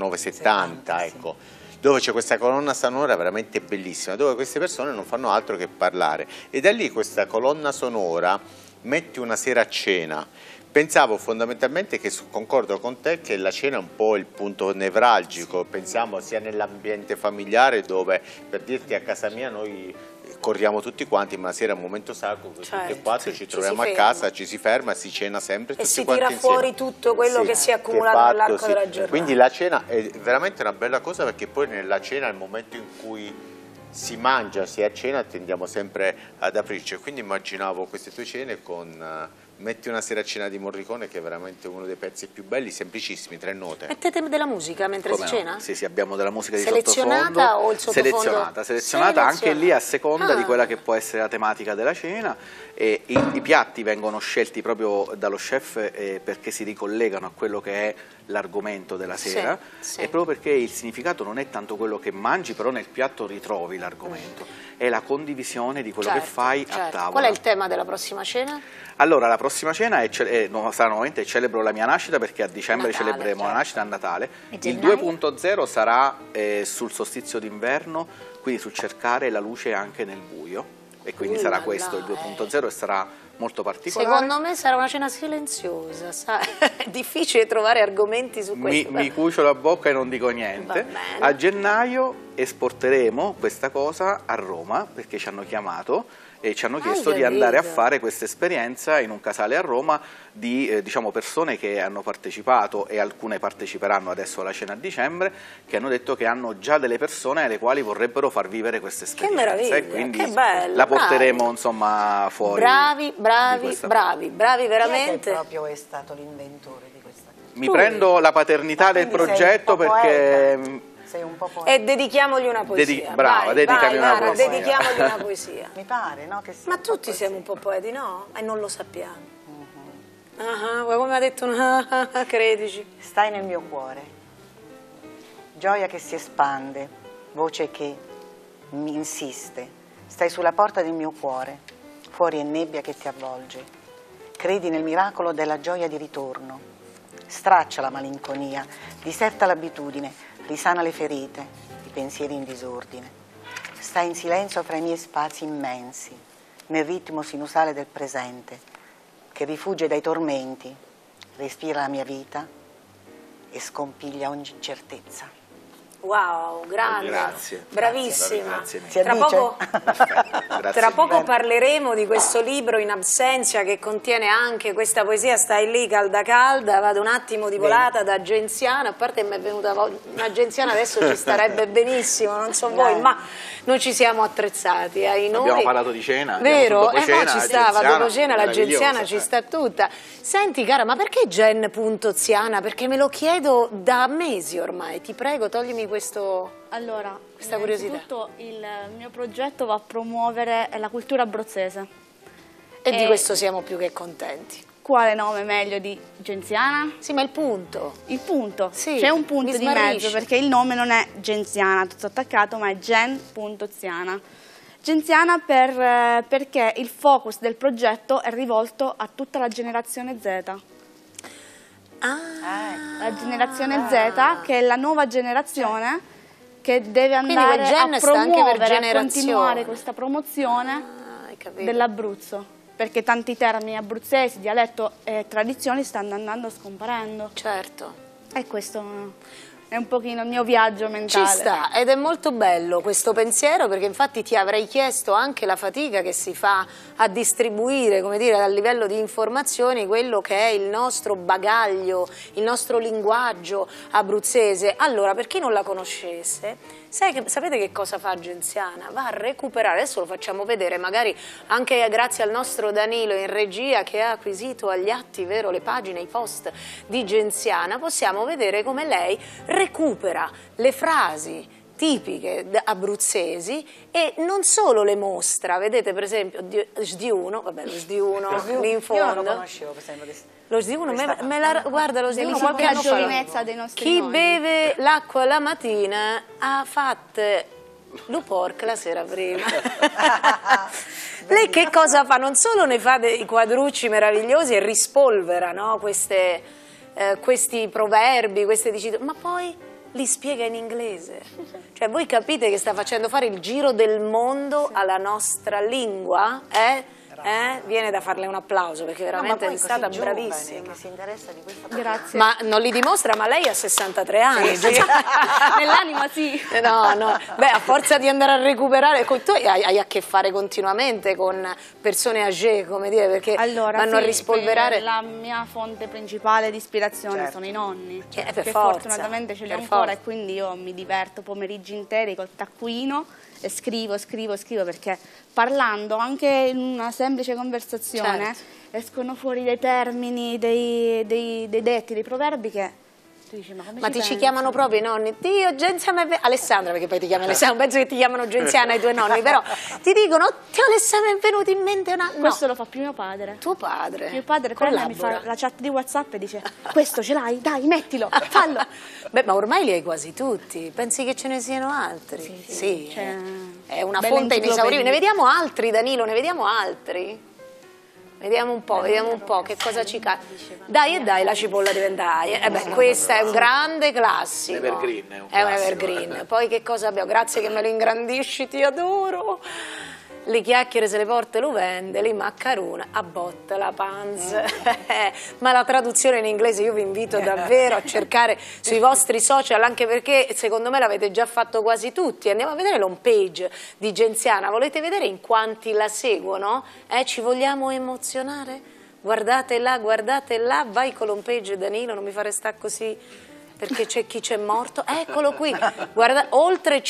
69-70, ecco, dove c'è questa colonna sonora veramente bellissima, dove queste persone non fanno altro che parlare, e da lì questa colonna sonora, Metti una sera a cena. Pensavo fondamentalmente che, concordo con te, che la cena è un po' il punto nevralgico, pensiamo sia nell'ambiente familiare, dove, per dirti, a casa mia noi corriamo tutti quanti, ma la sera è un momento sacro, tutti e quattro ci troviamo a casa, ci si ferma, si cena sempre e tutti si quanti tira insieme. fuori tutto quello che si è accumulato fatto, nell'arco della giornata. Quindi la cena è veramente una bella cosa, perché poi nella cena è il momento in cui si mangia, si è a cena, tendiamo sempre ad aprirci, quindi immaginavo queste tue cene con Metti una sera a cena di Morricone, che è veramente uno dei pezzi più belli, semplicissimi, 3 note. Mettete della musica mentre si cena? Sì, sì, abbiamo della musica di Selezionata sottofondo. o il sottofondo? Selezionata anche lì a seconda di quella che può essere la tematica della cena, e i piatti vengono scelti proprio dallo chef perché si ricollegano a quello che è l'argomento della sera, e proprio perché il significato non è tanto quello che mangi, però nel piatto ritrovi l'argomento, è la condivisione di quello che fai a tavola. Qual è il tema della prossima cena? Allora, la prossima cena sarà nuovamente Celebro la mia nascita, perché a dicembre Natale, celebreremo la nascita a Natale. E Il gennaio? 2.0 sarà sul solstizio d'inverno, quindi sul cercare la luce anche nel buio, e quindi sarà questo il 2.0 e sarà molto particolare. Secondo me sarà una cena silenziosa, sai? È difficile trovare argomenti su questo. Mi cucio la bocca e non dico niente. A gennaio esporteremo questa cosa a Roma, perché ci hanno chiamato e ci hanno chiesto di andare a fare questa esperienza in un casale a Roma di diciamo, persone che hanno partecipato, e alcune parteciperanno adesso alla cena a dicembre, che hanno detto che hanno già delle persone alle quali vorrebbero far vivere questa esperienza. Che meraviglia, e quindi che bello, la porteremo insomma fuori. Bravi veramente. Chi è che proprio è stato l'inventore di questa cosa? Mi prendo la paternità del progetto, perché... Sei un po' poeta. E dedichiamogli una poesia. Brava, dedicami una poesia. Dedichiamogli una poesia. Mi pare, no? Che Ma tutti siamo un po' poeti, no? E non lo sappiamo. Come mi ha detto una credici. Stai nel mio cuore, gioia che si espande, voce che mi insiste. Stai sulla porta del mio cuore, fuori è nebbia che ti avvolge. Credi nel miracolo della gioia di ritorno. Straccia la malinconia, diserta l'abitudine, risana le ferite, i pensieri in disordine. Stai in silenzio fra i miei spazi immensi, nel ritmo sinusale del presente, che rifugge dai tormenti, respira la mia vita e scompiglia ogni incertezza. Wow, grande, Grazie. bravissima. Grazie. Tra poco parleremo di questo libro in absentia che contiene anche questa poesia. Stai lì calda calda, vado un attimo di volata da genziana, a parte che mi è venuta una genziana, adesso ci starebbe benissimo, non so voi, ma non ci siamo attrezzati. Abbiamo parlato di cena, vero? Dopo cena, ci stava, dopo cena la meravigliosa, genziana ci sta tutta. Senti cara, ma perché Gen.Ziana? Perché me lo chiedo da mesi ormai, ti prego toglimi questa curiosità. Innanzitutto il mio progetto va a promuovere la cultura abruzzese. E di questo siamo più che contenti. Quale nome meglio di Genziana? Sì, ma il punto. Il punto. Sì, c'è un punto mi di smarrisce. mezzo, perché il nome non è Genziana tutto attaccato, ma è Gen.Ziana. Genziana perché il focus del progetto è rivolto a tutta la generazione Z. La generazione Z, che è la nuova generazione che deve andare a promuovere, a continuare questa promozione dell'Abruzzo, perché tanti termini abruzzesi, dialetto e tradizioni stanno andando scomparendo. Certo. E questo è un pochino il mio viaggio mentale. Ci sta, ed è molto bello questo pensiero, perché infatti ti avrei chiesto anche la fatica che si fa a distribuire, come dire, a livello di informazioni quello che è il nostro bagaglio, il nostro linguaggio abruzzese. Allora, per chi non la conoscesse, sapete che cosa fa Genziana? Va a recuperare, adesso lo facciamo vedere, magari anche grazie al nostro Danilo in regia che ha acquisito agli atti, vero, le pagine, i post di Genziana, possiamo vedere come lei recupera le frasi tipiche abruzzesi e non solo le mostra, vedete per esempio sdiuno, vabbè lo sdiuno lì in fondo. Io non lo conoscevo per esempio. Lo sdiuno, guarda lo sdiuno, qualche giovinezza dei nostri chi nonni. beve l'acqua la mattina ha fatto l'uporc la sera prima. Lei che cosa fa? Non solo ne fa dei quadrucci meravigliosi e rispolvera, no? Questi proverbi, queste diciture, ma poi li spiega in inglese. Cioè voi capite che sta facendo fare il giro del mondo alla nostra lingua? Viene da farle un applauso, perché veramente è stata bravissima. Che si interessa di questa Grazie. Ma non li dimostra, ma lei ha 63 anni. Sì. Nell'anima sì. No, beh, a forza di andare a recuperare, tu hai a che fare continuamente con persone âgée, come dire, perché vanno a rispolverare. La mia fonte principale di ispirazione sono i nonni, per che forza, fortunatamente ce li ho ancora, e quindi io mi diverto pomeriggi interi col taccuino e scrivo, perché parlando anche in una semplice conversazione escono fuori dei termini, dei detti, dei proverbi che tu dici, ma ti ci chiamano proprio i nonni? Dio, Genziana, Alessandra, perché poi ti chiami Alessandra, penso che ti chiamano Genziana i tuoi nonni, però ti dicono, Dio Alessandra, è venuto in mente una... No. Questo lo fa più mio padre. Tuo padre? Mio padre prende, mi fa la chat di WhatsApp e dice, questo ce l'hai? Dai, mettilo, fallo. Beh, ma ormai li hai quasi tutti, pensi che ce ne siano altri? Sì, è una fonte inesauribile. Ne vediamo altri, Danilo, ne vediamo altri? Vediamo un po' che cosa ci cade. Dai, la cipolla diventa questo è un grande classico. Evergreen, è un evergreen. Poi che cosa abbiamo? Grazie che me lo ingrandisci, ti adoro. Le chiacchiere se le porta lo vende, li maccaruna, a botta la panz. Ma la traduzione in inglese io vi invito davvero a cercare sui vostri social, anche perché secondo me l'avete già fatto quasi tutti. Andiamo a vedere l'home page di Genziana, volete vedere in quanti la seguono? Ci vogliamo emozionare? Guardate là, vai con l'home page Danilo, non mi fare sta così, perché c'è chi c'è morto. Eccolo qui, guarda, oltre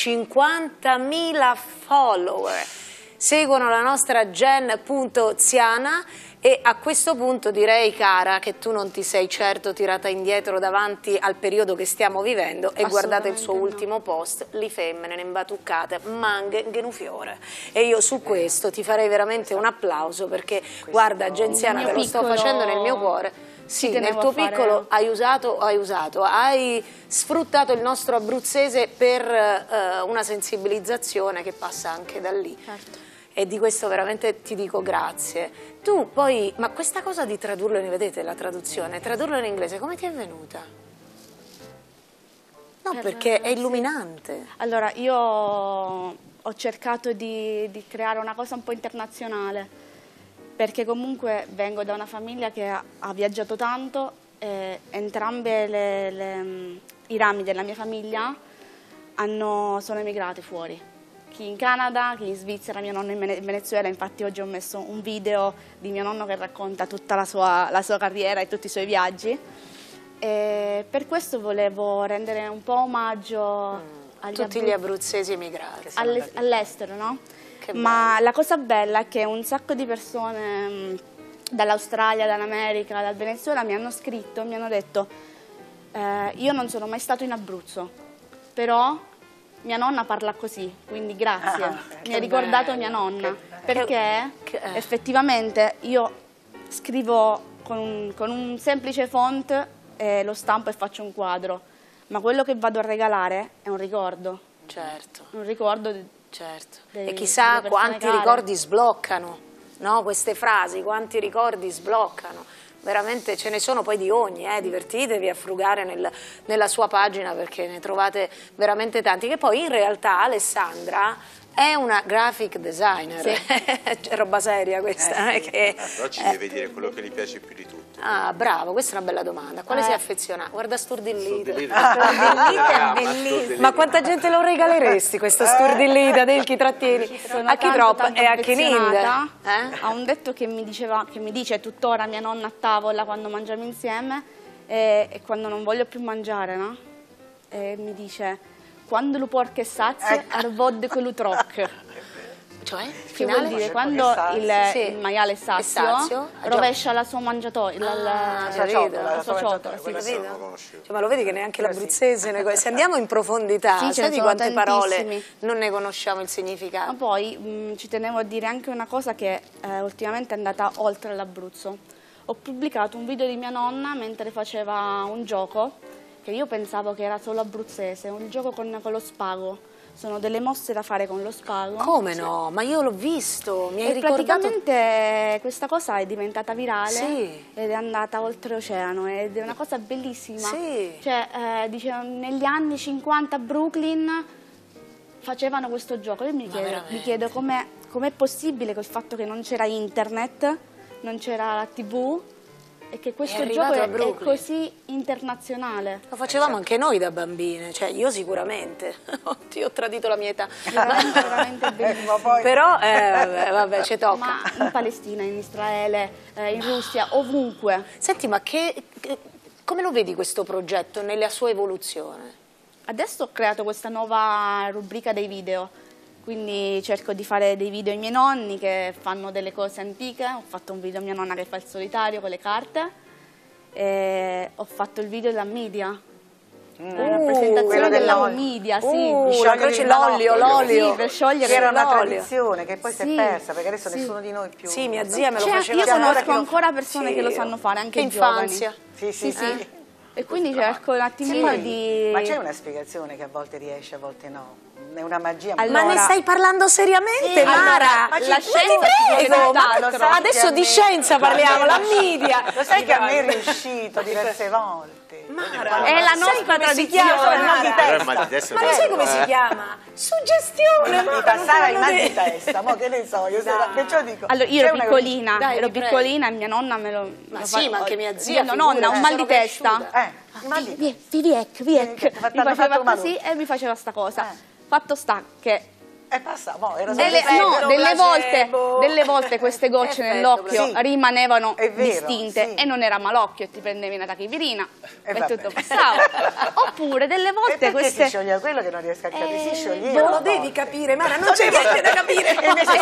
50.000 follower. Seguono la nostra Gen.Ziana e a questo punto direi, cara, che tu non ti sei certo tirata indietro davanti al periodo che stiamo vivendo e guardate il suo ultimo post, li femmine ne imbatuccate, manghe genufiore. E io su questo ti farei veramente un applauso, perché guarda Genziana, te lo sto facendo nel mio cuore. Sì, nel tuo piccolo hai sfruttato il nostro abruzzese per una sensibilizzazione che passa anche da lì. Certo. E di questo veramente ti dico grazie. Tu poi, ma questa cosa di tradurlo, ne vedete la traduzione, tradurlo in inglese, come ti è venuta? No, perché è illuminante. Allora, io ho cercato di creare una cosa un po' internazionale, perché comunque vengo da una famiglia che ha viaggiato tanto, e entrambe i rami della mia famiglia sono emigrati fuori. Chi in Canada, chi in Svizzera, mio nonno in Venezuela. Infatti oggi ho messo un video di mio nonno che racconta tutta la sua carriera e tutti i suoi viaggi. E per questo volevo rendere un po' omaggio tutti gli abruzzesi emigrati all'estero, no? Ma la cosa bella è che un sacco di persone dall'Australia, dall'America, dal Venezuela mi hanno scritto, mi hanno detto io non sono mai stato in Abruzzo, però mia nonna parla così, quindi grazie, mi ha ricordato mia nonna, perché effettivamente io scrivo con un semplice font, lo stampo e faccio un quadro, ma quello che vado a regalare è un ricordo. Certo. Un ricordo e chissà quanti ricordi sbloccano, no? Queste frasi, quanti ricordi sbloccano. Veramente ce ne sono poi di ogni, divertitevi a frugare nella sua pagina, perché ne trovate veramente tanti, che poi in realtà Alessandra è una graphic designer, roba seria questa. Però ci deve dire quello che gli piace più di tutto. Ah, bravo, questa è una bella domanda. Quale sei affezionato? Guarda Sturdillita. Ma quanta gente lo regaleresti questo Sturdillita del chi trattieni? A chi troppo? E a chi Linda? Ha un detto che mi dice tuttora mia nonna a tavola quando mangiamo insieme e quando non voglio più mangiare, no? E mi dice, quando lo porco è sazio, arvod che lo troc. Cioè, che vuol dire quando il maiale è sazio, rovescia la sua mangiatoia, la sua ciotola. Ma lo vedi che neanche l'abruzzese, se andiamo in profondità, sai di quante parole non ne conosciamo il significato. Ma poi ci tenevo a dire anche una cosa che ultimamente è andata oltre l'Abruzzo. Ho pubblicato un video di mia nonna mentre faceva un gioco che io pensavo che era solo abruzzese, un gioco con lo spago. Sono delle mosse da fare con lo spago. Come no? Ma io l'ho visto, mi hai ricordato? Praticamente questa cosa è diventata virale ed è andata oltreoceano ed è una cosa bellissima. Sì. Cioè, negli anni 50 a Brooklyn facevano questo gioco. Io mi chiedo com'è possibile col fatto che non c'era internet, non c'era la TV, e che questo gioco è così internazionale. Lo facevamo anche noi da bambine, cioè io sicuramente. Oddio, ho tradito la mia età. Veramente bellissimo. Però, vabbè, ci tocca. Ma in Palestina, in Israele, in Russia, ovunque. Senti, ma come lo vedi questo progetto nella sua evoluzione? Adesso ho creato questa nuova rubrica dei video. Quindi cerco di fare dei video ai miei nonni che fanno delle cose antiche, ho fatto un video a mia nonna che fa il solitario con le carte, e ho fatto il video della media, una presentazione della media, l'olio, per sciogliere, era una tradizione che poi si è persa perché adesso nessuno di noi più. Sì, mia zia me lo faceva. Io conosco ancora persone che lo sanno fare, anche infanzia. Sì. E quindi cerco un attimino di... Ma c'è una spiegazione che a volte riesce, a volte no? È una magia. Ma ne stai parlando seriamente, Mara? La scienza, adesso di scienza parliamo, la media. Lo sai che a me è riuscito diverse volte. Mara, è la nostra tradizione. Ma lo sai come si chiama? Suggestione. Mi passava il mal di testa, mo che ne so, io perciò dico. Allora io ero piccolina e mia nonna me lo... Ma sì, ma anche mia zia. Mia nonna un mal di testa. Viec. Mi faceva così e mi faceva sta cosa. Fatto sta che delle volte queste gocce nell'occhio rimanevano distinte e non era malocchio e ti prendevi una tachipirina e tutto passava. Oppure delle volte queste... si scioglie quello che non riesco a capire, si scioglieva. Non lo devi capire, Mara, non c'è niente da capire.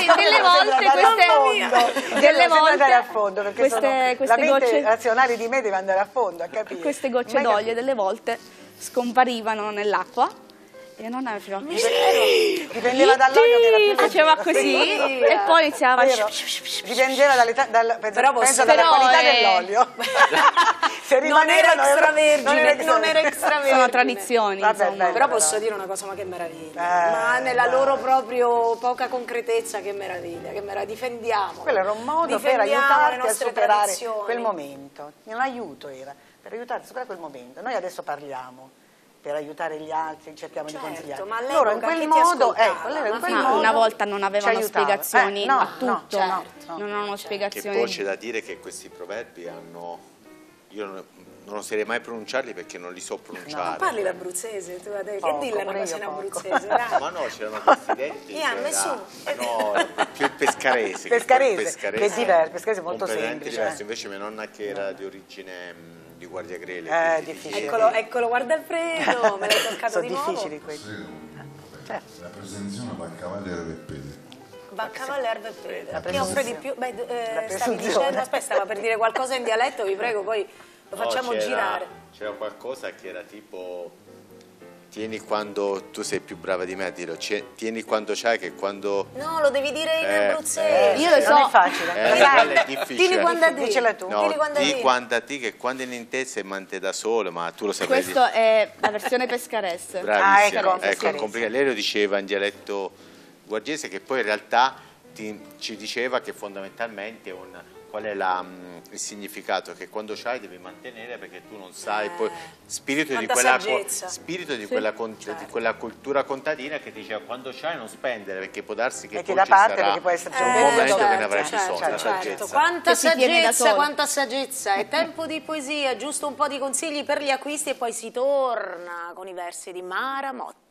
Delle volte andare a fondo perché la mente razionale di me deve andare a fondo a capire. Queste gocce d'olio delle volte scomparivano nell'acqua. E non aveva dipendeva dall'olio che era più faceva così e poi iniziava dipendeva dalla qualità dell'olio. Non era extravergine, sono tradizioni. Però posso dire una cosa, ma che meraviglia, ma nella loro proprio poca concretezza, che meraviglia, difendiamo. Quello era un modo per aiutarti a superare quel momento, un aiuto era per aiutarti a superare quel momento. Noi adesso parliamo per aiutare gli altri, cerchiamo di consigliare. Ma loro in quel modo, una volta non avevano spiegazioni a tutto, non avevano spiegazioni. Che poi c'è da dire che questi proverbi hanno, io non oserei mai pronunciarli perché non li so pronunciare. Ma parli l'abruzzese, tu adesso, che dillo una cosa in abruzzese, ma no, c'erano questi detti. No, più il pescarese. Pescarese, che è diverso, pescarese è molto semplice. Invece mia nonna che era di origine di Guardiagrele. Difficile. Eccolo, guarda Alfredo, me l'hai toccato di nuovo. Sono difficili questi. La presentazione va a cavallo e pede. Va a cavallo e pede. Chi offre di più? Stavi dicendo, aspetta, stava per dire qualcosa in dialetto, vi prego, poi lo facciamo girare. C'era qualcosa che era tipo: tieni quando tu sei più brava di me, dillo. Tieni quando c'hai che quando... No, lo devi dire in abruzzese. Io lo so. Non è facile. È difficile. Tieni quando a dicela tu. No, di quando a ti che quando in te sei mante da solo, ma tu lo sapevi. Questo è la versione pescarese. Bravissimo. Ecco, complicato. Lei lo diceva in dialetto guardiese, che poi in realtà ci diceva che fondamentalmente qual è il significato? Che quando c'hai devi mantenere, perché tu non sai, poi spirito di quella cultura contadina che dice quando c'hai non spendere, perché può darsi che poi ci sarà perché può essere un momento che ne avrai bisogno. Quanta saggezza, è tempo di poesia, giusto un po' di consigli per gli acquisti e poi si torna con i versi di Mara Motta.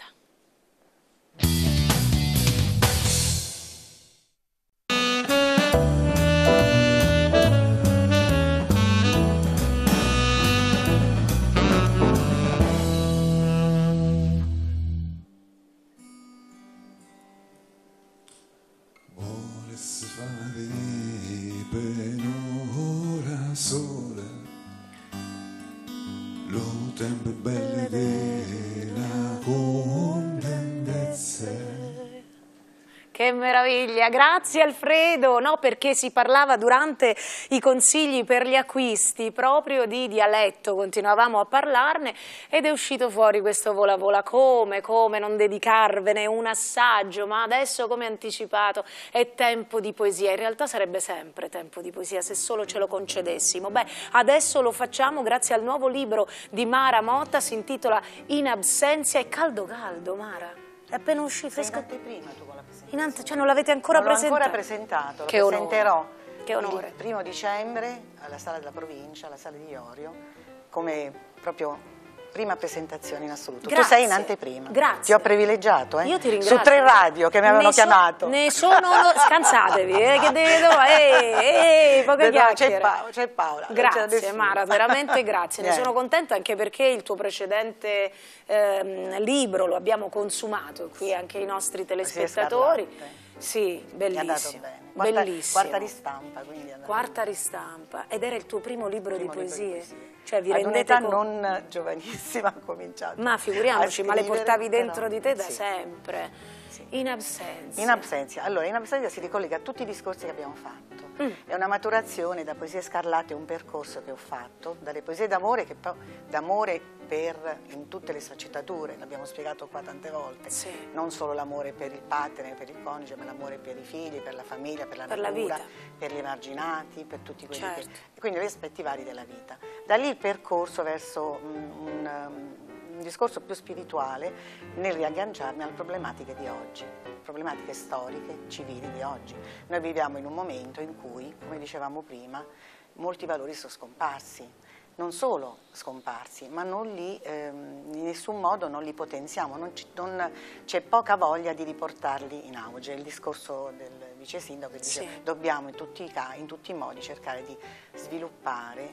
Che meraviglia, grazie Alfredo, no, perché si parlava durante i consigli per gli acquisti proprio di dialetto, continuavamo a parlarne ed è uscito fuori questo vola vola, come non dedicarvene un assaggio, ma adesso come anticipato è tempo di poesia, in realtà sarebbe sempre tempo di poesia se solo ce lo concedessimo. Beh, adesso lo facciamo grazie al nuovo libro di Mara Motta, si intitola In absentia, è caldo Mara, è appena uscito, fresco. Prima tu con la Cioè non l'avete ancora presentato? Non l'ho ancora presentato, che lo presenterò il 1° dicembre alla Sala della Provincia, alla Sala di Iorio, come proprio prima presentazione in assoluto. Grazie. Tu sei in anteprima. Grazie. Ti ho privilegiato, Io ti ringrazio. Su 3 radio che mi avevano chiamato. Ne sono... Scansatevi, che devo... poche chiacchiere. C'è Paola. Grazie Mara, veramente grazie. Ne sono contenta anche perché il tuo precedente libro lo abbiamo consumato, qui anche i nostri telespettatori. Sì, bellissimo. Bellissimo. Quarta ristampa, quindi. Quarta ristampa. Ed era il tuo primo libro di poesie? Cioè, vi Ad rendete un'età non giovanissima ho cominciato. Ma figuriamoci, ma le portavi dentro di te da sì. sempre. Sì. In absenza. In absenza. Allora, in absenza si ricollega a tutti i discorsi che abbiamo fatto. È una maturazione da Poesie Scarlatte, un percorso che ho fatto, dalle poesie d'amore, che poi d'amore in tutte le sfaccettature, l'abbiamo spiegato qua tante volte, sì. Non solo l'amore per il partner, per il coniuge, ma l'amore per i figli, per la famiglia, per la natura, per gli emarginati, per tutti quelli certo. e quindi gli aspetti vari della vita. Da lì il percorso verso un discorso più spirituale nel riagganciarmi alle problematiche di oggi, problematiche storiche, civili di oggi. Noi viviamo in un momento in cui, come dicevamo prima, molti valori sono scomparsi. Non solo scomparsi, ma in nessun modo non li potenziamo, c'è poca voglia di riportarli in auge. Il discorso del vice sindaco che dice sì. Dobbiamo in tutti i modi cercare di sviluppare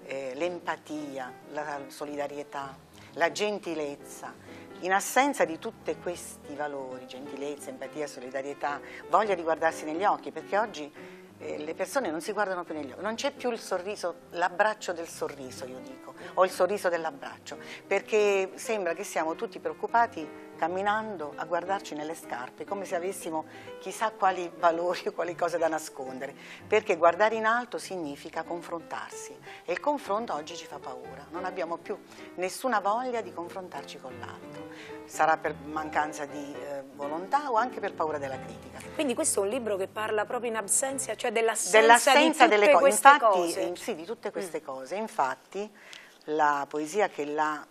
l'empatia, la solidarietà, la gentilezza. In assenza di tutti questi valori, gentilezza, empatia, solidarietà, voglia di guardarsi negli occhi, perché oggi le persone non si guardano più negli occhi, non c'è più il sorriso, l'abbraccio del sorriso, io dico, o il sorriso dell'abbraccio, perché sembra che siamo tutti preoccupati camminando a guardarci nelle scarpe, come se avessimo chissà quali valori o quali cose da nascondere, perché guardare in alto significa confrontarsi e il confronto oggi ci fa paura, non abbiamo più nessuna voglia di confrontarci con l'altro, sarà per mancanza di volontà o anche per paura della critica. Quindi questo è un libro che parla proprio in absenza, cioè dell'assenza di tutte delle queste cose. Sì, di tutte queste cose. Infatti la poesia che dà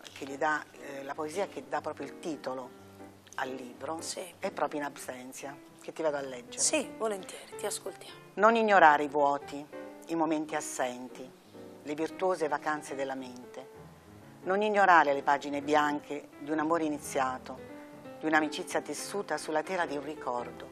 proprio il titolo al libro sì. È proprio in absenza, che ti vado a leggere. Sì, volentieri, ti ascoltiamo. Non ignorare i vuoti, i momenti assenti, le virtuose vacanze della mente. Non ignorare le pagine bianche di un amore iniziato, di un'amicizia tessuta sulla tela di un ricordo.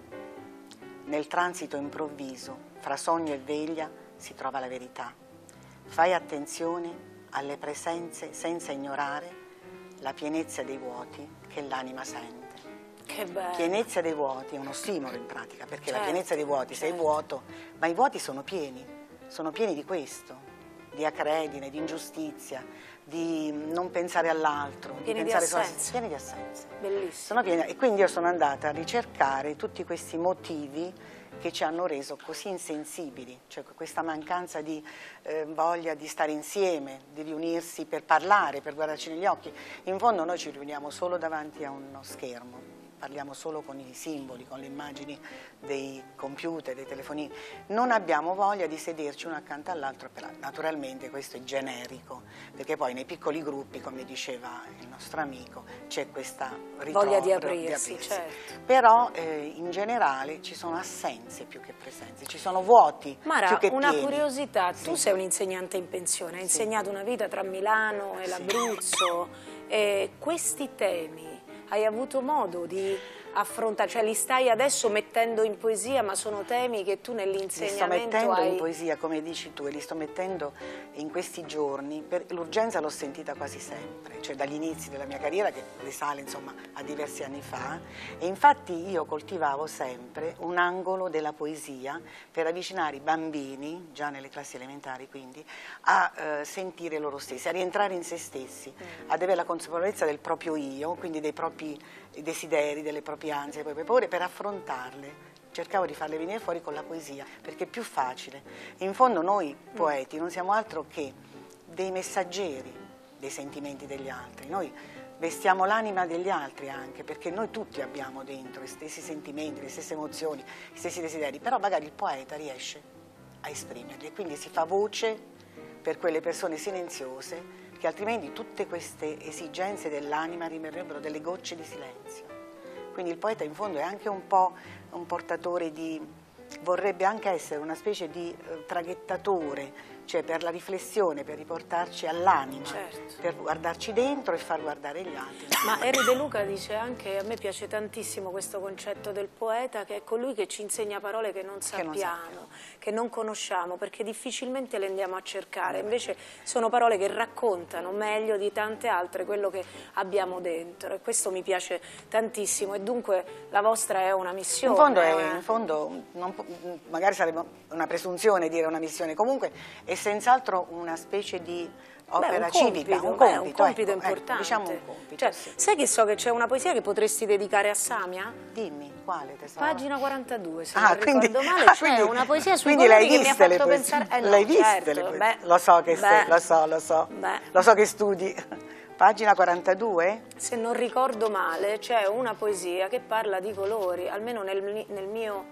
Nel transito improvviso, fra sogno e veglia, si trova la verità. Fai attenzione alle presenze senza ignorare la pienezza dei vuoti che l'anima sente. Che bello. Pienezza dei vuoti è uno stimolo in pratica, perché certo, la pienezza dei vuoti, certo. Sei vuoto, ma i vuoti sono pieni di questo, di acredine, di ingiustizia, di non pensare all'altro, pieni di pensare di assenze. Pieni di assenze. Bellissimo. Sono pieni, e quindi io sono andata a ricercare tutti questi motivi che ci hanno reso così insensibili, cioè questa mancanza di voglia di stare insieme, di riunirsi per parlare, per guardarci negli occhi. In fondo noi ci riuniamo solo davanti a uno schermo, parliamo solo con i simboli, con le immagini dei computer, dei telefonini, non abbiamo voglia di sederci uno accanto all'altro, naturalmente questo è generico, perché poi nei piccoli gruppi, come diceva il nostro amico, c'è questa voglia di aprirsi. Certo. Però in generale ci sono assenze più che presenze, ci sono vuoti più che una pieni. Curiosità, tu sei un insegnante in pensione, hai insegnato una vita tra Milano e l'Abruzzo, questi temi hai avuto modo di affrontare, cioè li stai adesso mettendo in poesia, ma sono temi che tu nell'insegnamento li sto mettendo in poesia, come dici tu, e li sto mettendo in questi giorni. L'urgenza l'ho sentita quasi sempre, cioè dagli inizi della mia carriera, che risale insomma a diversi anni fa, e infatti io coltivavo sempre un angolo della poesia per avvicinare i bambini, già nelle classi elementari quindi, a sentire loro stessi, a rientrare in se stessi, ad avere la consapevolezza del proprio io, quindi dei propri desideri, delle proprie ansie, delle proprie paure, per affrontarle. Cercavo di farle venire fuori con la poesia, perché è più facile. In fondo noi poeti non siamo altro che dei messaggeri dei sentimenti degli altri. Noi vestiamo l'anima degli altri anche, perché noi tutti abbiamo dentro gli stessi sentimenti, le stesse emozioni, gli stessi desideri, però magari il poeta riesce a esprimerli e quindi si fa voce per quelle persone silenziose che altrimenti tutte queste esigenze dell'anima rimarrebbero delle gocce di silenzio. Quindi il poeta in fondo è anche un po' un portatore di, vorrebbe anche essere una specie di traghettatore, cioè per la riflessione, per riportarci all'anima, certo, per guardarci dentro e far guardare gli altri. Ma Eri De Luca dice anche, a me piace tantissimo questo concetto del poeta, che è colui che ci insegna parole che non sappiamo, che non conosciamo, perché difficilmente le andiamo a cercare, invece sono parole che raccontano meglio di tante altre quello che abbiamo dentro, e questo mi piace tantissimo, e dunque la vostra è una missione. In fondo magari sarebbe una presunzione dire una missione, comunque è senz'altro una specie di opera civica, un compito importante. Diciamo un compito, cioè, sì. Sai che so che c'è una poesia che potresti dedicare a Samia? Dimmi, quale tesoro? Pagina 42, se non ricordo male, c'è una poesia sui colori che mi ha fatto pensare... L'hai viste le poesie? Lo so che lo so che studi. Pagina 42? Se non ricordo male, c'è una poesia che parla di colori, almeno nel mio...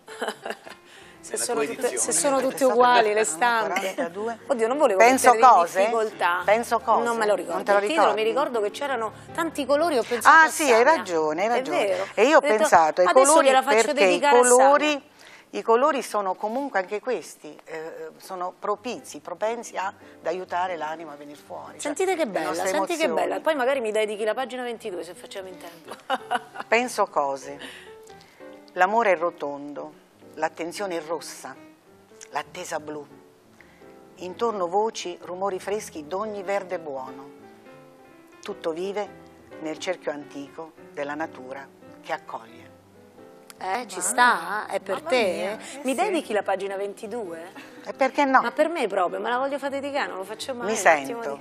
Se sono tutte uguali le stampe. 42. Oddio, non volevo mettere in difficoltà. Penso cose. Non me lo ricordo. Non te lo ricordi? Il titolo, mi ricordo che c'erano tanti colori, ho pensato a sì, hai ragione. È vero. E io ho pensato ai colori perché i colori sono comunque anche questi, sono propensi ad aiutare l'anima a venire fuori. Sentite che bella, senti che bella. Poi magari mi dedichi la pagina 22 se facciamo in tempo. Penso cose. L'amore è rotondo. L'attenzione è rossa, l'attesa blu, intorno voci, rumori freschi d'ogni verde buono. Tutto vive nel cerchio antico della natura che accoglie. Ci sta? È per te? Mi dedichi la pagina 22? E perché no? Ma per me proprio, me la voglio far dedicare, non lo faccio mai. Mi sento.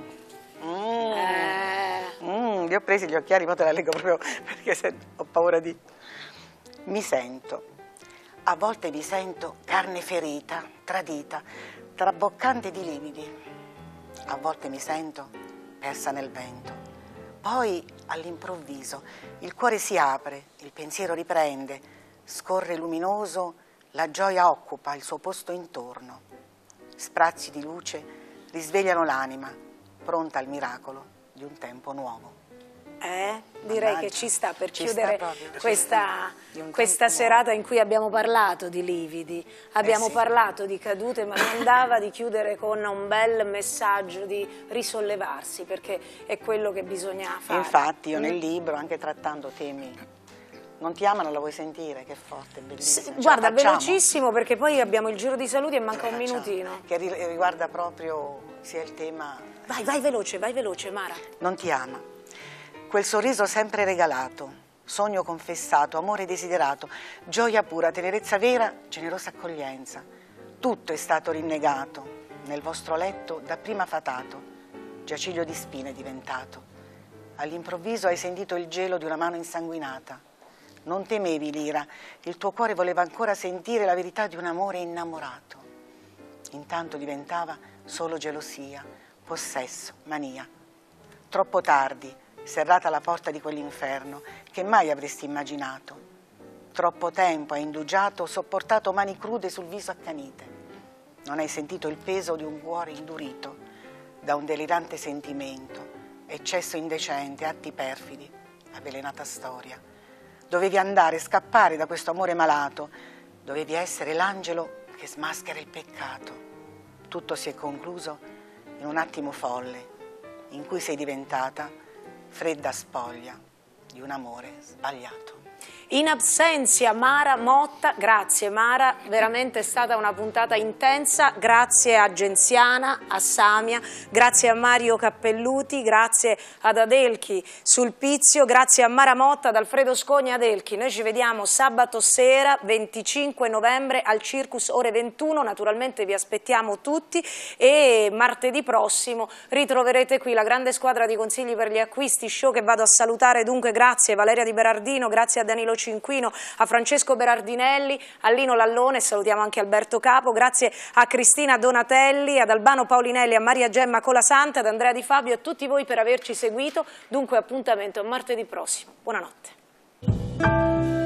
Li ho presi gli occhiali, ma te la leggo proprio perché ho paura di... Mi sento. A volte mi sento carne ferita, tradita, traboccante di lividi. A volte mi sento persa nel vento. Poi, all'improvviso, il cuore si apre, il pensiero riprende, scorre luminoso, la gioia occupa il suo posto intorno. Sprazzi di luce risvegliano l'anima, pronta al miracolo di un tempo nuovo. Direi che ci sta per chiudere questa serata in cui abbiamo parlato di lividi, abbiamo parlato di cadute, ma mi andava di chiudere con un bel messaggio di risollevarsi, perché è quello che bisogna fare. Infatti io nel libro, anche trattando temi, non ti amano, la vuoi sentire? Che forte, bellissimo. Guarda, velocissimo, perché poi abbiamo il giro di saluti e manca un minutino. Che riguarda proprio sia il tema... Vai veloce, Mara. Non ti ama. Quel sorriso sempre regalato, sogno confessato, amore desiderato, gioia pura, tenerezza vera, generosa accoglienza. Tutto è stato rinnegato, nel vostro letto dapprima fatato, giaciglio di spine diventato. All'improvviso hai sentito il gelo di una mano insanguinata. Non temevi l'ira, il tuo cuore voleva ancora sentire la verità di un amore innamorato. Intanto diventava solo gelosia, possesso, mania. Troppo tardi, serrata la porta di quell'inferno che mai avresti immaginato. Troppo tempo hai indugiato, sopportato mani crude sul viso accanite. Non hai sentito il peso di un cuore indurito da un delirante sentimento, eccesso indecente, atti perfidi, avvelenata storia. Dovevi andare, scappare da questo amore malato, dovevi essere l'angelo che smaschera il peccato. Tutto si è concluso in un attimo folle, in cui sei diventata fredda spoglia di un amore sbagliato. In absentia Mara Motta, grazie Mara, veramente è stata una puntata intensa, grazie a Genziana, a Samia, grazie a Mario Cappelluti, grazie ad Adelchi Sulpizio, grazie a Mara Motta, ad Alfredo Scogna Adelchi. Noi ci vediamo sabato sera 25 novembre al Circus ore 21, naturalmente vi aspettiamo tutti e martedì prossimo ritroverete qui la grande squadra di consigli per gli acquisti show che vado a salutare. Dunque grazie Valeria Di Berardino, grazie a Danilo Cinquino, a Francesco Berardinelli, a Lino Lallone, salutiamo anche Alberto Capo, grazie a Cristina Donatelli, ad Albano Paulinelli, a Maria Gemma Colasante, ad Andrea Di Fabio e a tutti voi per averci seguito. Dunque appuntamento a martedì prossimo. Buonanotte.